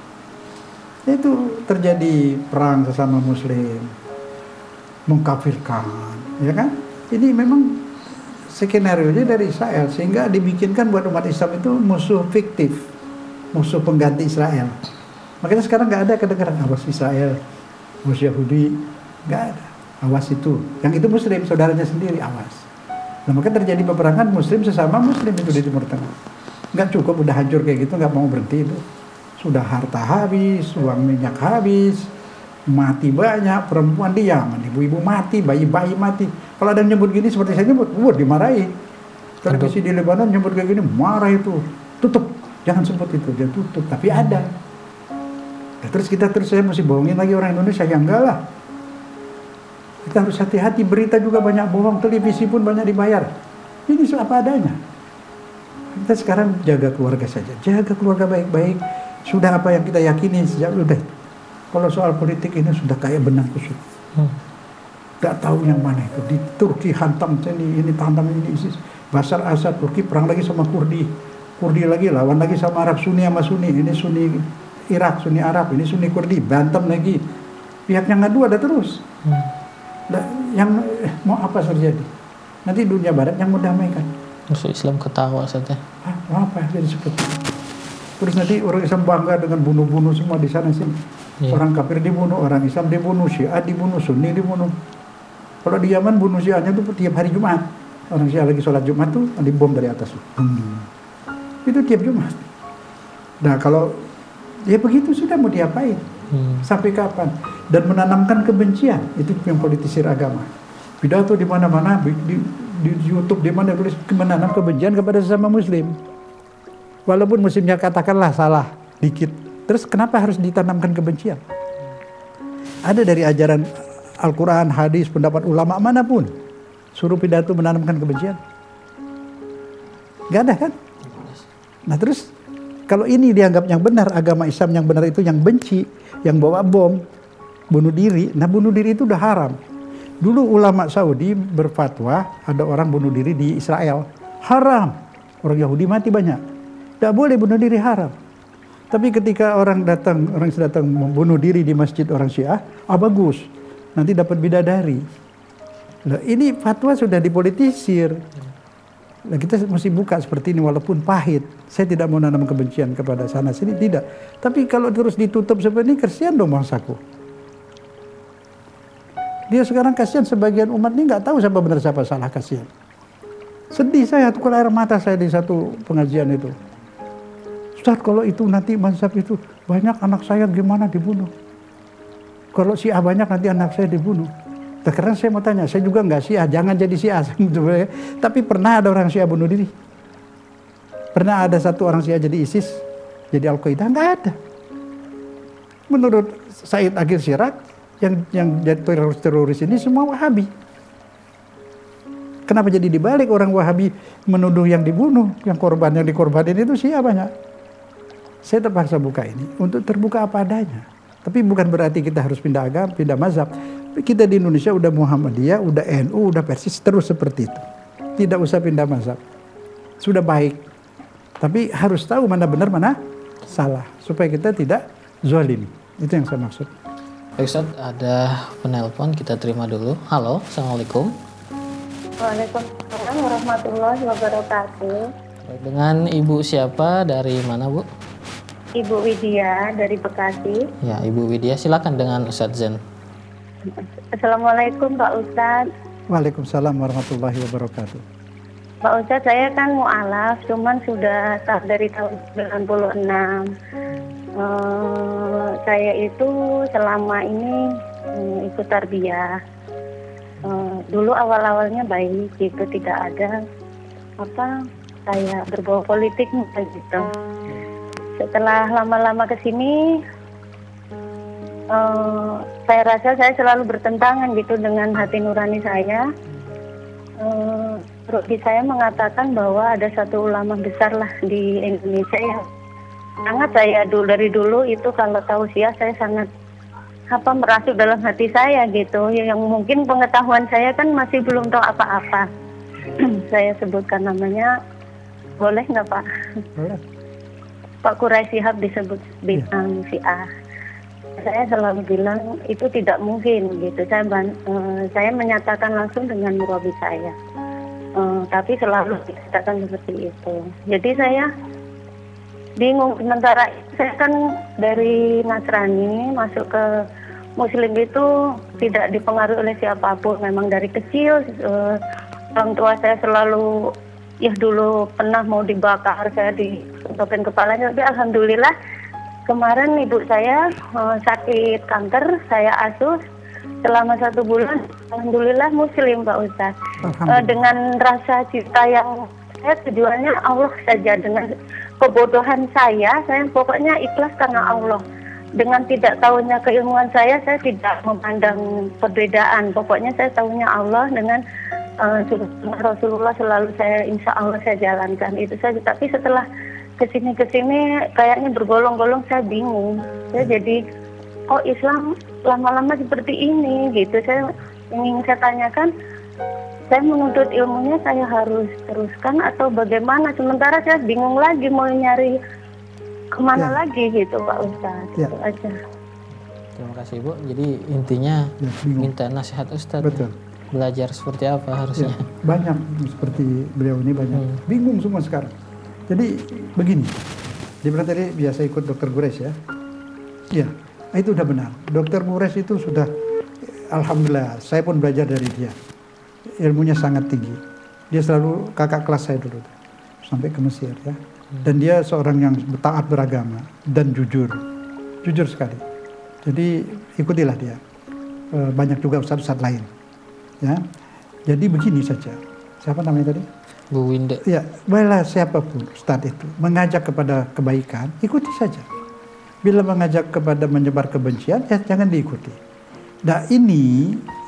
Itu terjadi perang sesama Muslim, mengkafirkan, ya kan? Ini memang skenario-nya dari Israel, sehingga dibikinkan buat umat Islam itu musuh fiktif, musuh pengganti Israel. Makanya sekarang nggak ada kedengaran awas Israel, awas Yahudi, nggak ada. Awas itu, yang itu Muslim, saudaranya sendiri, awas. Nah, maka terjadi peperangan Muslim sesama Muslim itu di Timur Tengah. Nggak cukup, udah hancur kayak gitu, nggak mau berhenti itu. Sudah harta habis, uang minyak habis, mati banyak, perempuan di Yaman, ibu-ibu mati, bayi-bayi mati. Kalau ada yang nyebut gini seperti saya nyebut, wah dimarahi. Televisi di Lebanon nyebut kayak gini, marah itu. Tutup, jangan sebut itu, dia tutup. Tapi ada. Nah, terus kita terus saya mesti bohongin lagi orang Indonesia, ya enggak lah. Kita harus hati-hati, berita juga banyak bohong, televisi pun banyak dibayar. Ini apa adanya. Kita sekarang jaga keluarga saja, jaga keluarga baik-baik. Sudah apa yang kita yakini sejak udah. Kalau soal politik ini sudah kayak benang kusut. Hmm. Gak tahu yang mana itu. Di Turki hantam ini, ini hantam ini ISIS. Bashar Assad, Turki perang lagi sama Kurdi. Kurdi lagi lawan lagi sama Arab, Sunni sama Sunni. Ini Sunni Irak, Sunni Arab, ini Sunni Kurdi. Bantem lagi. Pihak yang ngadu ada terus. Hmm. Yang eh, mau apa terjadi? Nanti dunia barat yang mendamaikan. Musuh Islam ketawa saja. Ah, apa jadi seperti itu? Terus nanti orang Islam bangga dengan bunuh-bunuh semua di sana sini. Yeah. Orang kafir dibunuh, orang Islam dibunuh, Syiah dibunuh, Sunni dibunuh. Kalau di Yaman bunuh Syiahnya tuh tiap hari Jumat. Orang Syiah lagi sholat Jumat tuh dibom dari atas. Hmm. Itu tiap Jumat. Nah kalau ya begitu sudah mau diapain? Hmm. Sampai kapan? Dan menanamkan kebencian, itu yang politisir agama. Pidato di mana-mana, di, di, di YouTube di mana tulis menanam kebencian kepada sesama Muslim. Walaupun Muslimnya katakanlah salah dikit, terus kenapa harus ditanamkan kebencian? Ada dari ajaran Al-Quran, hadis, pendapat ulama manapun. suruh pidato menanamkan kebencian? Gak ada kan? Nah terus kalau ini dianggap yang benar, agama Islam yang benar itu yang benci, yang bawa bom, bunuh diri. Nah bunuh diri itu udah haram. Dulu ulama Saudi berfatwa ada orang bunuh diri di Israel. Haram. Orang Yahudi mati banyak. Tidak boleh bunuh diri, haram. Tapi ketika orang datang, orang datang membunuh diri di masjid orang Syiah, ah bagus. Nanti dapat bidadari. Nah, ini fatwa sudah dipolitisir. Nah, kita mesti buka seperti ini walaupun pahit. Saya tidak mau nanam kebencian kepada sana sini, tidak. Tapi kalau terus ditutup seperti ini, kasihan dong bangsaku. Dia sekarang kasihan, sebagian umat ini nggak tahu siapa benar siapa salah, kasihan. Sedih saya, tukar air mata saya di satu pengajian itu. Ustaz, kalau itu nanti mazhab itu banyak anak saya gimana dibunuh? Kalau Syiah banyak nanti anak saya dibunuh. Sekarang saya mau tanya, saya juga nggak Syiah, jangan jadi Syiah. Tapi pernah ada orang Syiah bunuh diri? Pernah ada satu orang Syiah jadi ISIS, jadi Al-Qaeda? Nggak ada. Menurut Said Akhil Siraj, yang yang jadi teroris-teroris ini semua Wahabi. Kenapa jadi dibalik orang Wahabi menuduh yang dibunuh, yang korban yang dikorbanin itu Syiah banyak? Saya terpaksa buka ini untuk terbuka apa adanya. Tapi bukan berarti kita harus pindah agama, pindah mazhab. Kita di Indonesia udah Muhammadiyah, udah N U, udah persis terus seperti itu. Tidak usah pindah mazhab. Sudah baik. Tapi harus tahu mana benar, mana salah. Supaya kita tidak zalim. Itu yang saya maksud. Ustaz, ada penelpon, kita terima dulu. Halo, Assalamualaikum. Waalaikumsalam warahmatullahi wabarakatuh. Dengan Ibu siapa, dari mana Bu? Ibu Widya dari Bekasi. Ya, Ibu Widya, silakan dengan Ustaz Zen. Assalamualaikum Pak Ustadz. Waalaikumsalam warahmatullahi wabarakatuh. Pak Ustadz, saya kan mu'alaf, cuman sudah dari tahun sembilan puluh enam. Uh, saya itu selama ini um, ikut tarbiyah. Uh, dulu awal-awalnya baik gitu, tidak ada apa saya berbau politik gitu. Setelah lama-lama kesini, uh, saya rasa saya selalu bertentangan gitu dengan hati nurani saya. Uh, Ruki saya mengatakan bahwa ada satu ulama besar lah di Indonesia yang sangat saya dulu dari dulu itu kalau tahu Syiah saya sangat apa merasuk dalam hati saya gitu, yang mungkin pengetahuan saya kan masih belum tahu apa-apa. Saya sebutkan namanya, boleh nggak Pak? Boleh. Pak Quraisy Shihab disebut bintang Syiah. Saya selalu bilang itu tidak mungkin gitu. Saya uh, saya menyatakan langsung dengan murabi saya, uh, tapi selalu dikatakan seperti itu. Jadi saya bingung, sementara saya kan dari Nasrani masuk ke Muslim itu tidak dipengaruhi oleh siapapun. Memang dari kecil uh, orang tua saya selalu, ya dulu pernah mau dibakar, saya ditutupin kepalanya, tapi alhamdulillah kemarin ibu saya uh, sakit kanker, saya asuh selama satu bulan, alhamdulillah Muslim Pak Ustadz. Uh, dengan rasa cinta yang saya tujuannya Allah saja, dengan kebodohan saya, saya pokoknya ikhlas karena Allah. Dengan tidak tahunya keilmuan saya, saya tidak memandang perbedaan. Pokoknya saya tahunya Allah, dengan uh, Rasulullah selalu saya, insya Allah saya jalankan itu saja. Tapi setelah kesini kesini kayaknya bergolong-golong, saya bingung. Saya jadi, oh Islam lama-lama seperti ini gitu. Saya ingin saya tanyakan, saya menuntut ilmunya saya harus teruskan atau bagaimana? Sementara saya bingung lagi mau nyari kemana ya. lagi gitu Pak Ustadz. Ya. Itu aja. Terima kasih Bu. Jadi intinya ya, minta nasihat Ustadz. Betul. Belajar seperti apa harusnya. Ya, banyak seperti beliau ini banyak. Hmm. Bingung semua sekarang. Jadi begini. Dia bilang tadi biasa ikut dokter Gures ya. Iya, itu udah benar. dokter Gures itu sudah, alhamdulillah, saya pun belajar dari dia. Ilmunya sangat tinggi. Dia selalu kakak kelas saya dulu sampai ke Mesir ya. Dan dia seorang yang taat beragama dan jujur, jujur sekali. Jadi ikutilah dia. E, banyak juga ustadz-ustadz lain, ya. Jadi begini saja. Siapa namanya tadi? Bu Winda. Ya, baiklah siapapun ustadz itu mengajak kepada kebaikan, ikuti saja. Bila mengajak kepada menyebar kebencian, ya jangan diikuti. Nah ini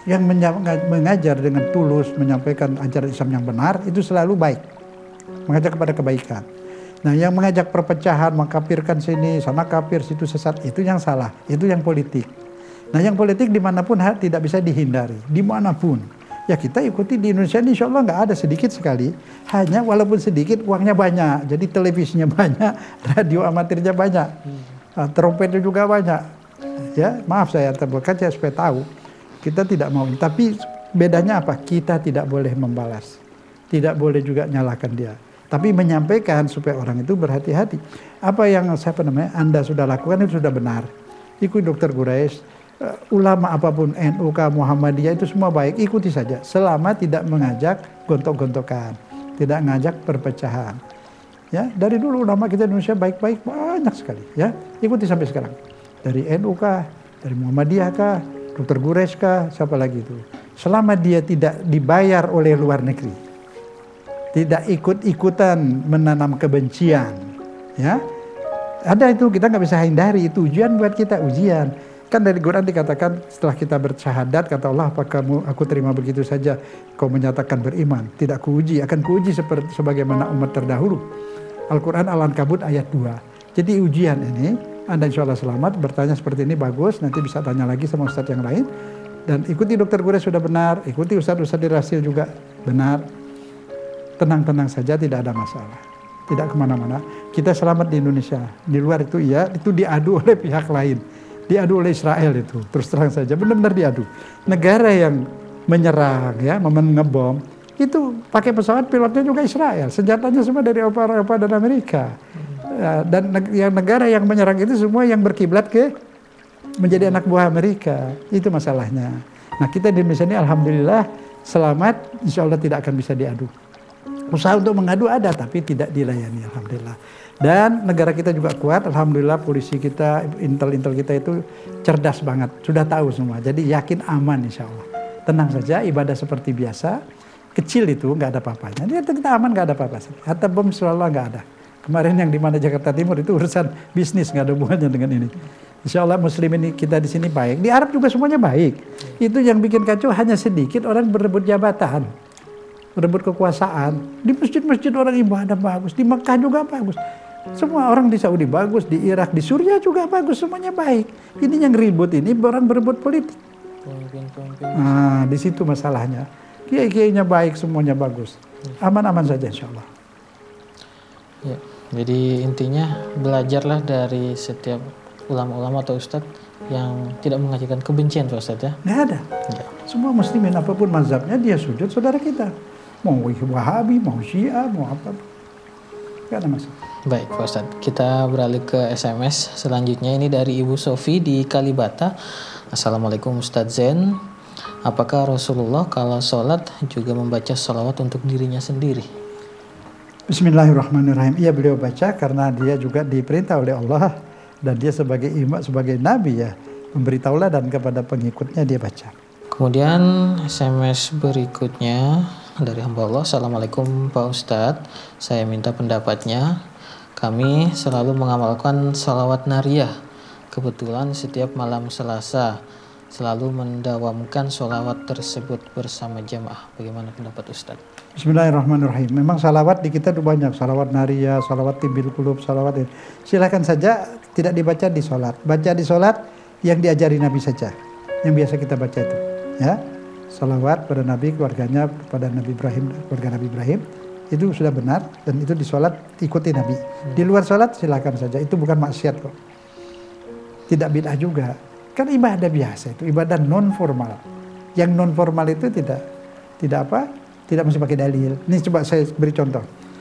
Yang mengajar dengan tulus, menyampaikan ajaran Islam yang benar, itu selalu baik. Mengajak kepada kebaikan. Nah, yang mengajak perpecahan, mengkafirkan sini, sana kafir, situ sesat, itu yang salah. Itu yang politik. Nah, yang politik dimanapun tidak bisa dihindari. Dimanapun. Ya kita ikuti di Indonesia ini insya Allah nggak ada, sedikit sekali. Hanya walaupun sedikit uangnya banyak. Jadi televisinya banyak, radio amatirnya banyak. Hmm. Trompetnya juga banyak. Ya, maaf saya terberkaca supaya tahu. Kita tidak mau, tapi bedanya apa? Kita tidak boleh membalas, tidak boleh juga nyalakan dia, tapi menyampaikan supaya orang itu berhati-hati. Apa yang saya apa namanya Anda sudah lakukan itu sudah benar. Ikuti dokter Quraisy, uh, ulama apapun, N U K, Muhammadiyah itu semua baik, ikuti saja, selama tidak mengajak gontok-gontokan, tidak mengajak perpecahan. Ya, dari dulu ulama kita Indonesia baik-baik banyak sekali. Ya, ikuti sampai sekarang. Dari N U K, dari Muhammadiyah kah, dokter Quraisy kah, siapa lagi itu. Selama dia tidak dibayar oleh luar negeri, tidak ikut-ikutan menanam kebencian, ya, ada itu kita nggak bisa hindari, itu ujian buat kita, ujian. Kan dari Quran dikatakan setelah kita bersyahadat, kata Allah, apakah kamu aku terima begitu saja kau menyatakan beriman? Tidak kuuji, akan kuuji seperti sebagaimana umat terdahulu. Al-Quran Al-Ankabut ayat dua. Jadi ujian ini, Anda insya Allah selamat, bertanya seperti ini bagus, nanti bisa tanya lagi sama ustadz yang lain. Dan ikuti dokter Quraisy sudah benar, ikuti ustadz-ustadz di Rasil juga benar. Tenang-tenang saja, tidak ada masalah. Tidak kemana-mana. Kita selamat di Indonesia. Di luar itu iya, itu diadu oleh pihak lain. Diadu oleh Israel itu, terus terang saja, benar-benar diadu. Negara yang menyerang, ya, mengebom, itu pakai pesawat, pilotnya juga Israel. Senjatanya semua dari Eropa dan Amerika. Dan yang negara yang menyerang itu semua yang berkiblat ke menjadi anak buah Amerika. Itu masalahnya. Nah, kita di Indonesia ini alhamdulillah selamat, insya Allah tidak akan bisa diadu. Usaha untuk mengadu ada, tapi tidak dilayani, alhamdulillah. Dan negara kita juga kuat, alhamdulillah. Polisi kita, intel-intel kita itu cerdas banget, sudah tahu semua. Jadi yakin aman insya Allah. Tenang saja, ibadah seperti biasa. Kecil itu nggak ada apa-apanya. Jadi kita aman, nggak ada apa-apa. Hatta bom insya Allah nggak ada. Kemarin yang di mana Jakarta Timur itu urusan bisnis, nggak ada hubungannya dengan ini. Insya Allah Muslim ini kita di sini baik. Di Arab juga semuanya baik. Itu yang bikin kacau hanya sedikit orang berebut jabatan, berebut kekuasaan. Di masjid-masjid orang ibadah bagus, di Mekah juga bagus. Semua orang di Saudi bagus, di Irak, di Suriah juga bagus, semuanya baik. Ini yang ribut ini orang berebut politik. Nah, di situ masalahnya. Kiai-kiainya baik, semuanya bagus. Aman-aman saja insya Allah. Ya. Jadi intinya belajarlah dari setiap ulama-ulama atau ustadz yang tidak mengajarkan kebencian, Pak Ustadz, ya? Nggak ada. Ya. Semua muslimin apapun mazhabnya dia sujud saudara kita. Mau Wahabi, mau Syiah, mau apa. Nggak ada masalah. Baik, Pak Ustadz. Kita beralih ke S M S selanjutnya. Ini dari Ibu Sofi di Kalibata. Assalamualaikum Ustadz Zen. Apakah Rasulullah kalau sholat juga membaca sholawat untuk dirinya sendiri? Bismillahirrahmanirrahim. Iya, beliau baca karena dia juga diperintah oleh Allah dan dia sebagai imam, sebagai nabi ya, memberitahulah dan kepada pengikutnya dia baca. Kemudian S M S berikutnya dari hamba Allah. Assalamualaikum Pak Ustadz, saya minta pendapatnya. Kami selalu mengamalkan sholawat nariyah. Kebetulan setiap malam Selasa selalu mendawamkan sholawat tersebut bersama jamaah. Bagaimana pendapat Ustadz? Bismillahirrahmanirrahim. Memang salawat di kita itu banyak. Salawat nariyah, salawat tibil kulub, salawat ini. Silakan saja, tidak dibaca di sholat. Baca di sholat yang diajari Nabi saja. Yang biasa kita baca itu. Ya, salawat pada Nabi, keluarganya, pada Nabi Ibrahim, keluarga Nabi Ibrahim. Itu sudah benar dan itu di sholat ikuti Nabi. Di luar sholat silakan saja. Itu bukan maksiat kok. Tidak bid'ah juga. Kan ibadah biasa itu, ibadah non formal. Yang non formal itu tidak tidak apa? Tidak mesti pakai dalil. Ini coba saya beri contoh.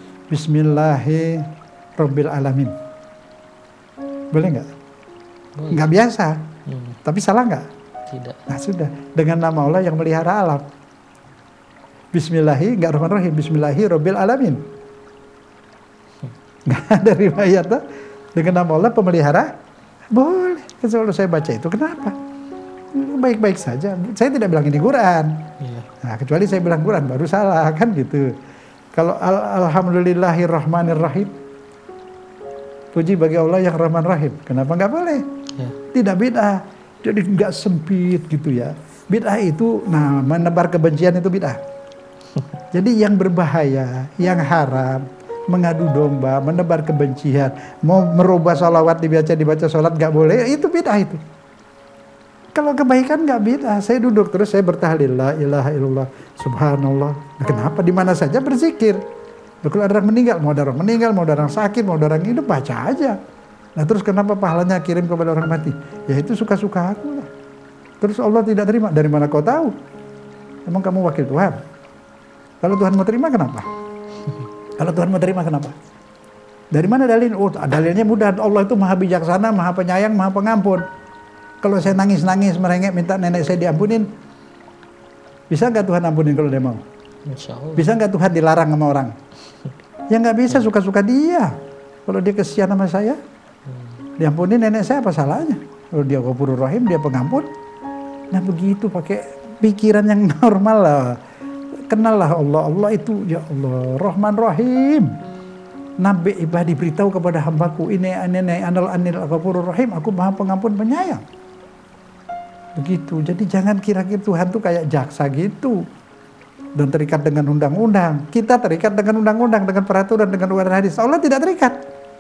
Bismillahirrahmanirrahim. Boleh nggak? Nggak biasa. Hmm. Tapi salah nggak? Tidak. Nah sudah. Dengan nama Allah yang melihara alam. Bismillahi, nggak Rahman-Rahim. Bismillahirrahmanirrahim. Nggak ada riwayat tuh. Dengan nama Allah pemelihara. Boleh. Kalau saya baca itu, kenapa? Baik-baik saja. Saya tidak bilang ini Quran. Iya. Nah, kecuali saya bilang Quran baru salah kan gitu. Kalau al alhamdulillahirrahmanirrahim, puji bagi Allah yang Rahman Rahim. Kenapa nggak boleh? Ya. Tidak beda. Jadi nggak sempit gitu ya. Bid'ah itu, nah menebar kebencian itu bid'ah. Jadi yang berbahaya, yang haram, mengadu domba, menebar kebencian, mau merubah sholawat dibaca dibaca sholat nggak boleh, itu bid'ah itu. Kalau kebaikan nggak bid'ah. Saya duduk terus saya bertahlil la ilaha illallah subhanallah. Nah, kenapa di mana saja berzikir? Kalau ada orang meninggal, mau ada orang meninggal, mau ada orang sakit, mau ada orang hidup, baca aja. Nah terus kenapa pahalanya kirim kepada orang mati? Ya itu suka-suka aku lah. Terus Allah tidak terima. Dari mana kau tahu? Emang kamu wakil Tuhan? Kalau Tuhan mau terima kenapa? Kalau Tuhan mau terima kenapa? Dari mana dalil? Oh, dalilnya mudah. Allah itu maha bijaksana, maha penyayang, maha pengampun. Kalau saya nangis-nangis merengek minta nenek saya diampunin, bisa nggak Tuhan ampunin kalau dia mau? Insya Allah. Bisa nggak Tuhan dilarang sama orang? Ya nggak bisa, suka-suka dia. Kalau dia kesian sama saya, diampunin nenek saya apa salahnya? Kalau dia Ghafurur Rahim, dia pengampun. Nah begitu pakai pikiran yang normal lah. Kenallah Allah, Allah itu ya Allah Rahman Rahim. Nabi ibadi beritahu kepada hambaku ini anil anil anil Ghafurur Rahim, aku maha pengampun penyayang. Begitu. Jadi jangan kira-kira Tuhan tuh kayak jaksa gitu dan terikat dengan undang-undang. Kita terikat dengan undang-undang, dengan peraturan, dengan uraian hadis. Allah tidak terikat.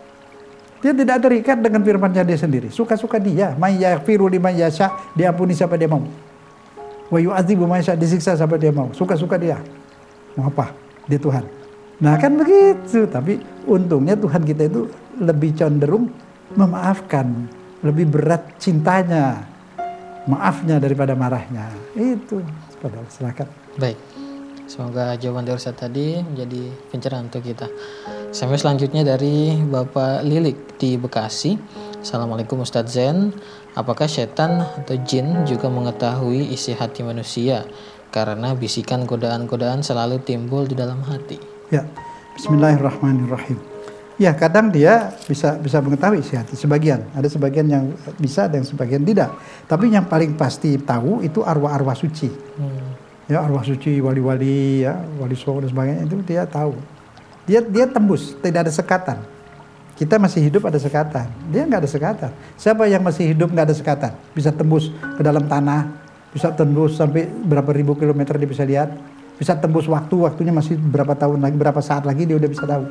Dia tidak terikat dengan firman-Nya dia sendiri. Suka-suka dia. May yaghfiru liman yasha, diampuni siapa dia mau. Wa yu'adzibu man yasha, disiksa siapa dia mau. Suka-suka dia. Mau apa? Dia Tuhan. Nah kan begitu. Tapi untungnya Tuhan kita itu lebih cenderung memaafkan, lebih berat cintanya, maafnya daripada marahnya. Itu. Padahal silakan. Baik. Semoga jawaban dari Ustaz tadi menjadi pencerahan untuk kita. Sampai selanjutnya dari Bapak Lilik di Bekasi. Assalamualaikum Ustadz Zen. Apakah setan atau jin juga mengetahui isi hati manusia? Karena bisikan godaan-godaan selalu timbul di dalam hati. Ya, Bismillahirrahmanirrahim. Ya, kadang dia bisa bisa mengetahui isi hati. Sebagian, ada sebagian yang bisa dan sebagian tidak. Tapi yang paling pasti tahu itu arwah-arwah suci. Hmm. Ya, arwah suci, wali-wali, ya, wali songo dan sebagainya itu dia tahu. Dia dia tembus, tidak ada sekatan. Kita masih hidup ada sekatan, dia nggak ada sekatan. Siapa yang masih hidup nggak ada sekatan? Bisa tembus ke dalam tanah, bisa tembus sampai berapa ribu kilometer dia bisa lihat, bisa tembus waktu, waktunya masih berapa tahun lagi, berapa saat lagi dia udah bisa tahu.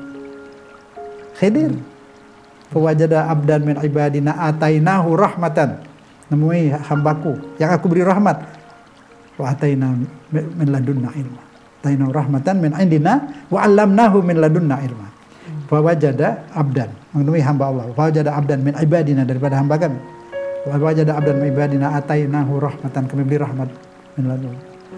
Khidir, fawajada abdan min ibadina atainahu rahmatan, nemui hambaku yang aku beri rahmat, wa ataina min ladunna ilma. Taina rahmatan min indina wa 'allamnahu min ladunna ilma. Fa wajada abdan, menemui hamba Allah. Fa wajada abdan min ibadina, daripada hamba kami. Fa wajada abdan min ibadina atainahu rahmatan, kami beri rahmat min ladun.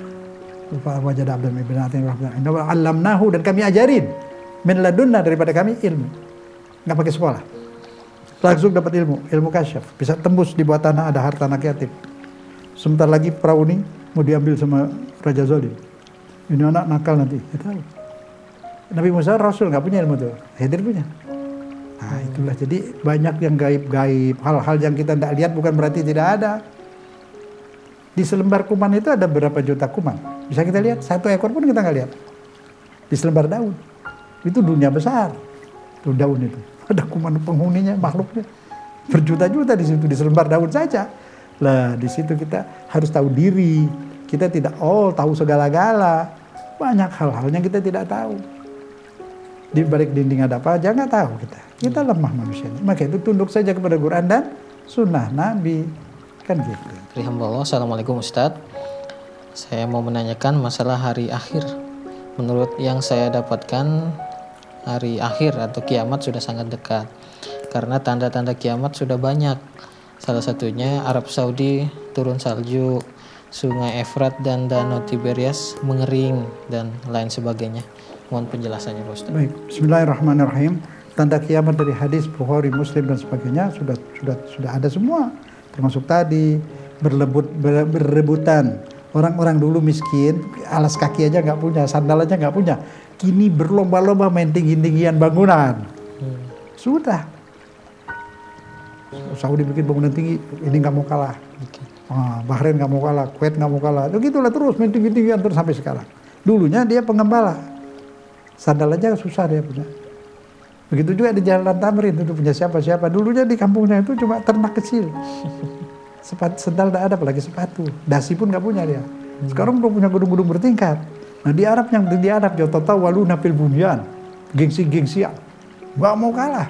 Fa wajada abdan min ibadina atainahu rahmatan wa 'allamnahu, dan kami ajarin min ladunna, daripada kami ilmu. Enggak pakai sekolah. Langsung dapat ilmu, ilmu kasyaf. Bisa tembus di bawah tanah ada harta anak yatim. Sebentar lagi perahu ini mau diambil sama Raja Zalim. Ini anak nakal nanti, ya tahu. Nabi Musa Rasul nggak punya ilmu itu, Khidir punya. Nah itulah, jadi banyak yang gaib-gaib, hal-hal yang kita tidak lihat bukan berarti tidak ada. Di selembar kuman itu ada berapa juta kuman, bisa kita lihat, satu ekor pun kita nggak lihat. Di selembar daun, itu dunia besar, itu daun itu. Ada kuman penghuninya, makhluknya, berjuta-juta di situ, di selembar daun saja. Lah di situ kita harus tahu diri. Kita tidak oh tahu segala-gala, banyak hal-hal yang kita tidak tahu. Di balik dinding ada apa aja nggak tahu kita. Kita lemah manusia. Maka itu tunduk saja kepada Quran dan Sunnah Nabi, kan gitu. Dari hamba Allah, Assalamualaikum Ustadz. Saya mau menanyakan masalah hari akhir. Menurut yang saya dapatkan, hari akhir atau kiamat sudah sangat dekat. Karena tanda-tanda kiamat sudah banyak. Salah satunya Arab Saudi turun salju, Sungai Efrat dan Danau Tiberias mengering, dan lain sebagainya. Mohon penjelasannya Pak Ustaz. Baik, Bismillahirrahmanirrahim. Tanda kiamat dari hadis Bukhari, Muslim dan sebagainya sudah sudah sudah ada semua. Termasuk tadi berlebut ber, berebutan. Orang-orang dulu miskin, alas kaki aja nggak punya, sandal aja nggak punya. Kini berlomba-lomba main tinggi-tinggian bangunan. Hmm. Sudah. Saudi bikin bangunan tinggi, ini nggak mau kalah. Okay. Ah, Bahrain nggak mau kalah, Kuwait nggak mau kalah, begitulah terus main tinggi-tinggian terus sampai sekarang. Dulunya dia pengembala, sandal aja susah dia punya. Begitu juga di Jalan Tamrin itu punya siapa-siapa. Dulunya di kampungnya itu cuma ternak kecil, Sepatu, sendal tidak ada, apalagi sepatu. Dasi pun nggak punya dia. Sekarang udah punya gedung-gedung bertingkat. Nah di Arab yang di Arab jauh tahu waluna fil bunyan, gengsi-gengsi, nggak mau kalah.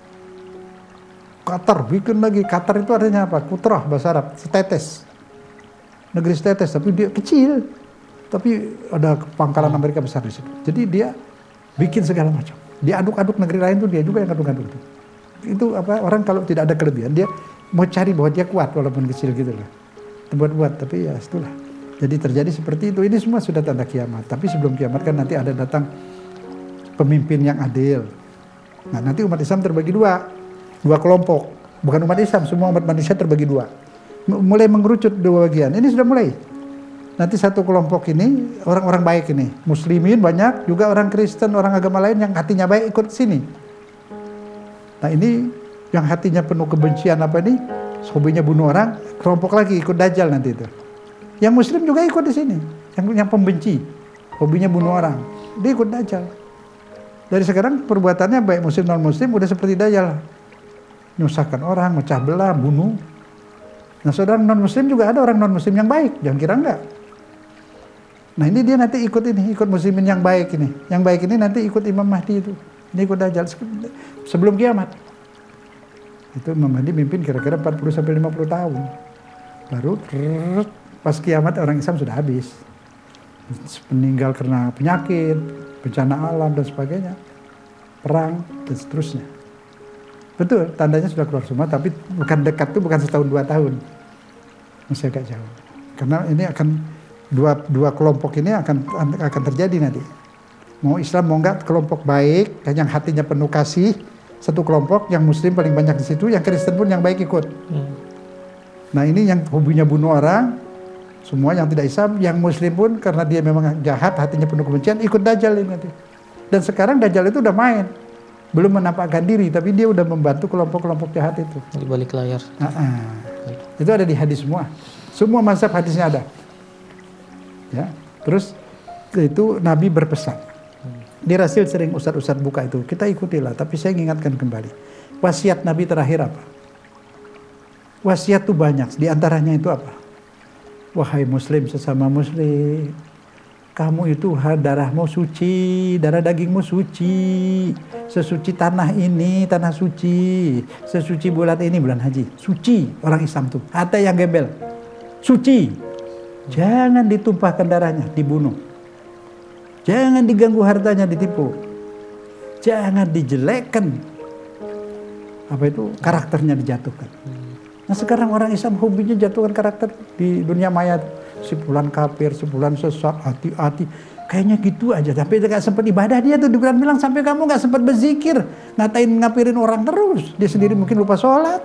Qatar bikin lagi. Qatar itu artinya apa? Kutrah bahasa Arab, setetes. Negeri setetes, tapi dia kecil. Tapi ada pangkalan Amerika besar di situ. Jadi dia bikin segala macam. Dia aduk-aduk negeri lain tuh dia juga yang aduk-aduk itu. Itu apa? Orang kalau tidak ada kelebihan dia mau cari bahwa dia kuat walaupun kecil gitu loh. Buat-buat, tapi ya itulah. Jadi terjadi seperti itu. Ini semua sudah tanda kiamat. Tapi sebelum kiamat kan nanti ada datang pemimpin yang adil. Nah nanti umat Islam terbagi dua. Dua kelompok. Bukan umat Islam, semua umat manusia terbagi dua. Mulai mengerucut dua bagian. Ini sudah mulai. Nanti satu kelompok ini orang-orang baik ini. Muslimin banyak, juga orang Kristen, orang agama lain yang hatinya baik ikut sini. Nah ini yang hatinya penuh kebencian apa ini? Hobinya bunuh orang, kelompok lagi ikut Dajjal nanti itu. Yang Muslim juga ikut di sini. Yang yang pembenci, hobinya bunuh orang, dia ikut Dajjal. Dari sekarang perbuatannya baik Muslim non Muslim udah seperti Dajjal, nyusahkan orang, mecah belah, bunuh. Nah saudara non Muslim juga ada orang non Muslim yang baik, jangan kira enggak. Nah ini dia nanti ikut ini, ikut muslimin yang baik ini. Yang baik ini nanti ikut Imam Mahdi itu. Ini ikut Dajjal sebelum kiamat. Itu Imam Mahdi mimpin kira-kira empat puluh sampai lima puluh tahun. Baru pas kiamat orang Islam sudah habis. Meninggal karena penyakit, bencana alam dan sebagainya. Perang dan seterusnya. Betul, tandanya sudah keluar semua, tapi bukan dekat itu bukan setahun dua tahun. Masih agak jauh. Karena ini akan dua dua kelompok ini akan akan terjadi nanti. Mau Islam mau enggak, kelompok baik yang hatinya penuh kasih satu kelompok, yang Muslim paling banyak di situ, yang Kristen pun yang baik ikut. Hmm. Nah ini yang hobinya bunuh orang, semua yang tidak Islam, yang Muslim pun karena dia memang jahat, hatinya penuh kebencian, ikut Dajjal ini nanti. Dan sekarang Dajjal itu udah main, belum menampakkan diri, tapi dia udah membantu kelompok-kelompok jahat itu. Di balik layar. Nah, itu ada di hadis semua, semua mazhab hadisnya ada. Ya, terus itu Nabi berpesan. Di Rasil sering ustadz-ustadz buka itu, kita ikutilah. Tapi saya ingatkan kembali, wasiat Nabi terakhir apa? Wasiat itu banyak. Di antaranya itu apa? Wahai Muslim sesama Muslim, kamu itu darahmu suci, darah dagingmu suci, sesuci tanah ini, tanah suci, sesuci bulan ini, bulan haji, suci. Orang Islam tuh, ada yang gembel, suci. Jangan ditumpahkan darahnya, dibunuh. Jangan diganggu hartanya, ditipu. Jangan dijelekkan. Apa itu? Karakternya dijatuhkan. Nah sekarang orang Islam hobinya jatuhkan karakter di dunia maya. Si fulan kafir, si fulan sesat, hati-hati. Kayaknya gitu aja. Tapi gak sempat ibadah dia tuh. Di Quran bilang sampai kamu gak sempat berzikir. Ngatain ngapirin orang terus. Dia sendiri mungkin lupa sholat.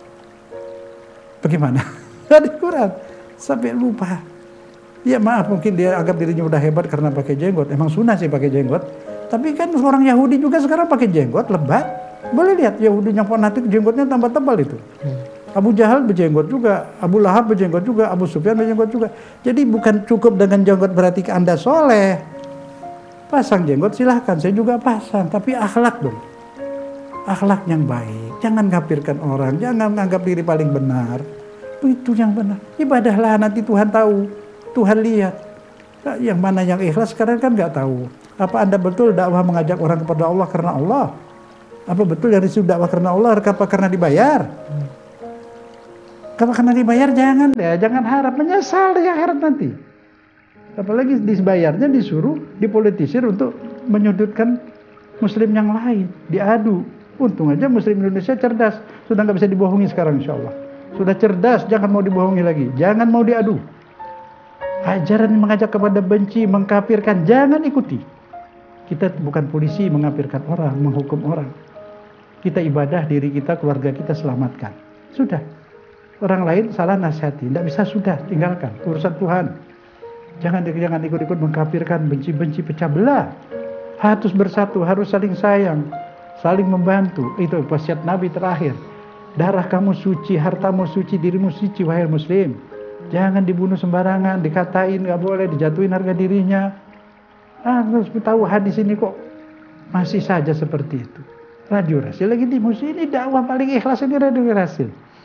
Bagaimana? Di Quran. Sampai lupa. Ya maaf, mungkin dia anggap dirinya udah hebat karena pakai jenggot. Emang sunnah sih pakai jenggot. Tapi kan orang Yahudi juga sekarang pakai jenggot, lebat. Boleh lihat Yahudi yang fanatik jenggotnya tambah tebal itu. Hmm. Abu Jahal berjenggot juga, Abu Lahab berjenggot juga, Abu Sufyan berjenggot juga. Jadi bukan cukup dengan jenggot berarti Anda soleh. Pasang jenggot silahkan, saya juga pasang. Tapi akhlak dong. Akhlak yang baik. Jangan ngapirkan orang, jangan menganggap diri paling benar. Itu yang benar. Ibadahlah nanti Tuhan tahu. Tuhan lihat. Yang mana yang ikhlas sekarang kan nggak tahu. Apa Anda betul dakwah mengajak orang kepada Allah karena Allah? Apa betul yang disuruh dakwah karena Allah? Apa karena dibayar? Hmm. Kalau karena dibayar jangan ya, jangan harap. Menyesal ya harap nanti. Apalagi dibayarnya disuruh dipolitisir untuk menyudutkan Muslim yang lain. Diadu. Untung aja Muslim Indonesia cerdas. Sudah nggak bisa dibohongi sekarang insya Allah. Sudah cerdas, jangan mau dibohongi lagi. Jangan mau diadu. Ajaran yang mengajak kepada benci, mengkafirkan, jangan ikuti. Kita bukan polisi mengkafirkan orang, menghukum orang. Kita ibadah, diri kita, keluarga kita selamatkan. Sudah. Orang lain salah nasihati, tidak bisa, sudah, tinggalkan. Urusan Tuhan. Jangan jangan ikut-ikut mengkafirkan, benci-benci, pecah belah. Harus bersatu, harus saling sayang, saling membantu. Itu wasiat Nabi terakhir. Darah kamu suci, hartamu suci, dirimu suci, wahai Muslim. Jangan dibunuh sembarangan, dikatain nggak boleh, dijatuhin harga dirinya. Ah, harus tahu hadis ini kok masih saja seperti itu. Radio Rasil lagi di musim ini dakwah paling ikhlas ini Radio Rasil.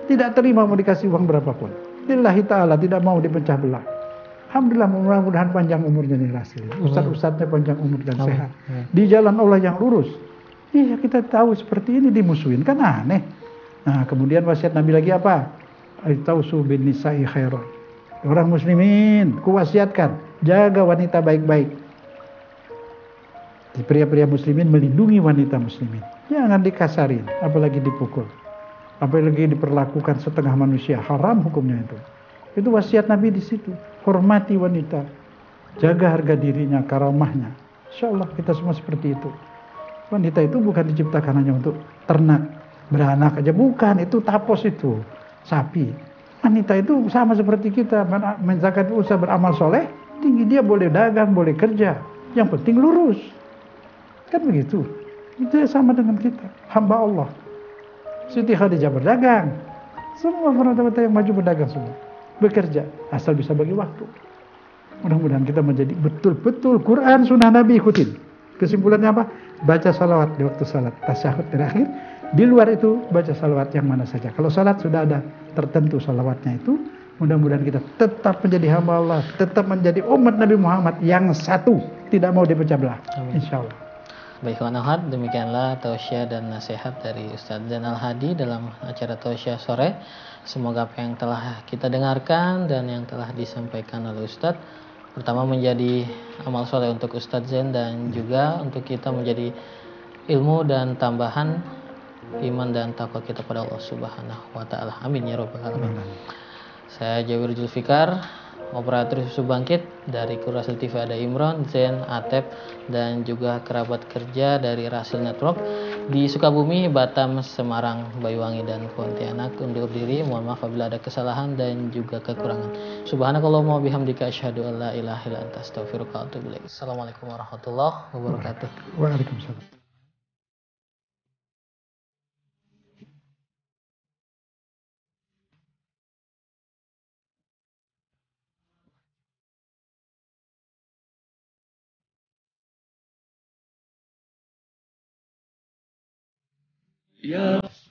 Tidak terima mau dikasih uang berapapun. Lillahi ta'ala, tidak mau dipecah belah. Alhamdulillah, mudah-mudahan panjang umurnya nih Rasul. Ustadz-ustadznya panjang umur dan Amin. sehat. Di jalan Allah yang lurus. Iya, kita tahu seperti ini dimusuhin, kan aneh. Nah, kemudian wasiat Nabi lagi apa? Aitausu bin nisa'i khairan. Orang muslimin, kuwasiatkan, jaga wanita baik-baik. Pria-pria muslimin melindungi wanita muslimin. Jangan dikasarin, apalagi dipukul. Apalagi diperlakukan setengah manusia, haram hukumnya itu. Itu wasiat Nabi di situ. Hormati wanita, jaga harga dirinya, karamahnya. Insya Allah kita semua seperti itu. Wanita itu bukan diciptakan hanya untuk ternak, beranak aja, bukan. Itu tapos itu, sapi. Wanita itu sama seperti kita, menzakat usaha beramal soleh, tinggi dia boleh dagang, boleh kerja. Yang penting lurus. Kan begitu. Itu sama dengan kita, hamba Allah. Siti Khadijah berdagang. Semua wanita-wanita yang maju berdagang semua. Bekerja, asal bisa bagi waktu. Mudah-mudahan kita menjadi betul-betul Quran sunnah Nabi ikutin. Kesimpulannya apa? Baca salawat di waktu salat, tasyahud terakhir. Di luar itu baca salawat yang mana saja. Kalau salat sudah ada tertentu salawatnya itu. Mudah-mudahan kita tetap menjadi hamba Allah, tetap menjadi umat Nabi Muhammad yang satu, tidak mau dipecah belah. Insya Allah. Baik kawan Ahad, demikianlah tausiah dan nasihat dari Ustadz Zainal Hadi dalam acara tausiah sore. Semoga apa yang telah kita dengarkan dan yang telah disampaikan oleh Ustadz, pertama menjadi amal soleh untuk Ustadz Zain, dan juga untuk kita menjadi ilmu dan tambahan iman dan takwa kita pada Allah Subhanahu wa taala. Amin ya rabbal alamin. Saya Jawir Zulfikar, operator Susu Bangkit. Dari kru Rasul T V ada Imron, Zen, Atep, dan juga kerabat kerja dari Rasul Network di Sukabumi, Batam, Semarang, Banyuwangi, dan Pontianak. Undur diri, mohon maaf apabila ada kesalahan dan juga kekurangan. Subhanakallahumma bihamdika asyhadu an la ilaha illa anta astaghfiruka wa atubu ilaik. Assalamualaikum warahmatullahi wabarakatuh. Waalaikumsalam. Ya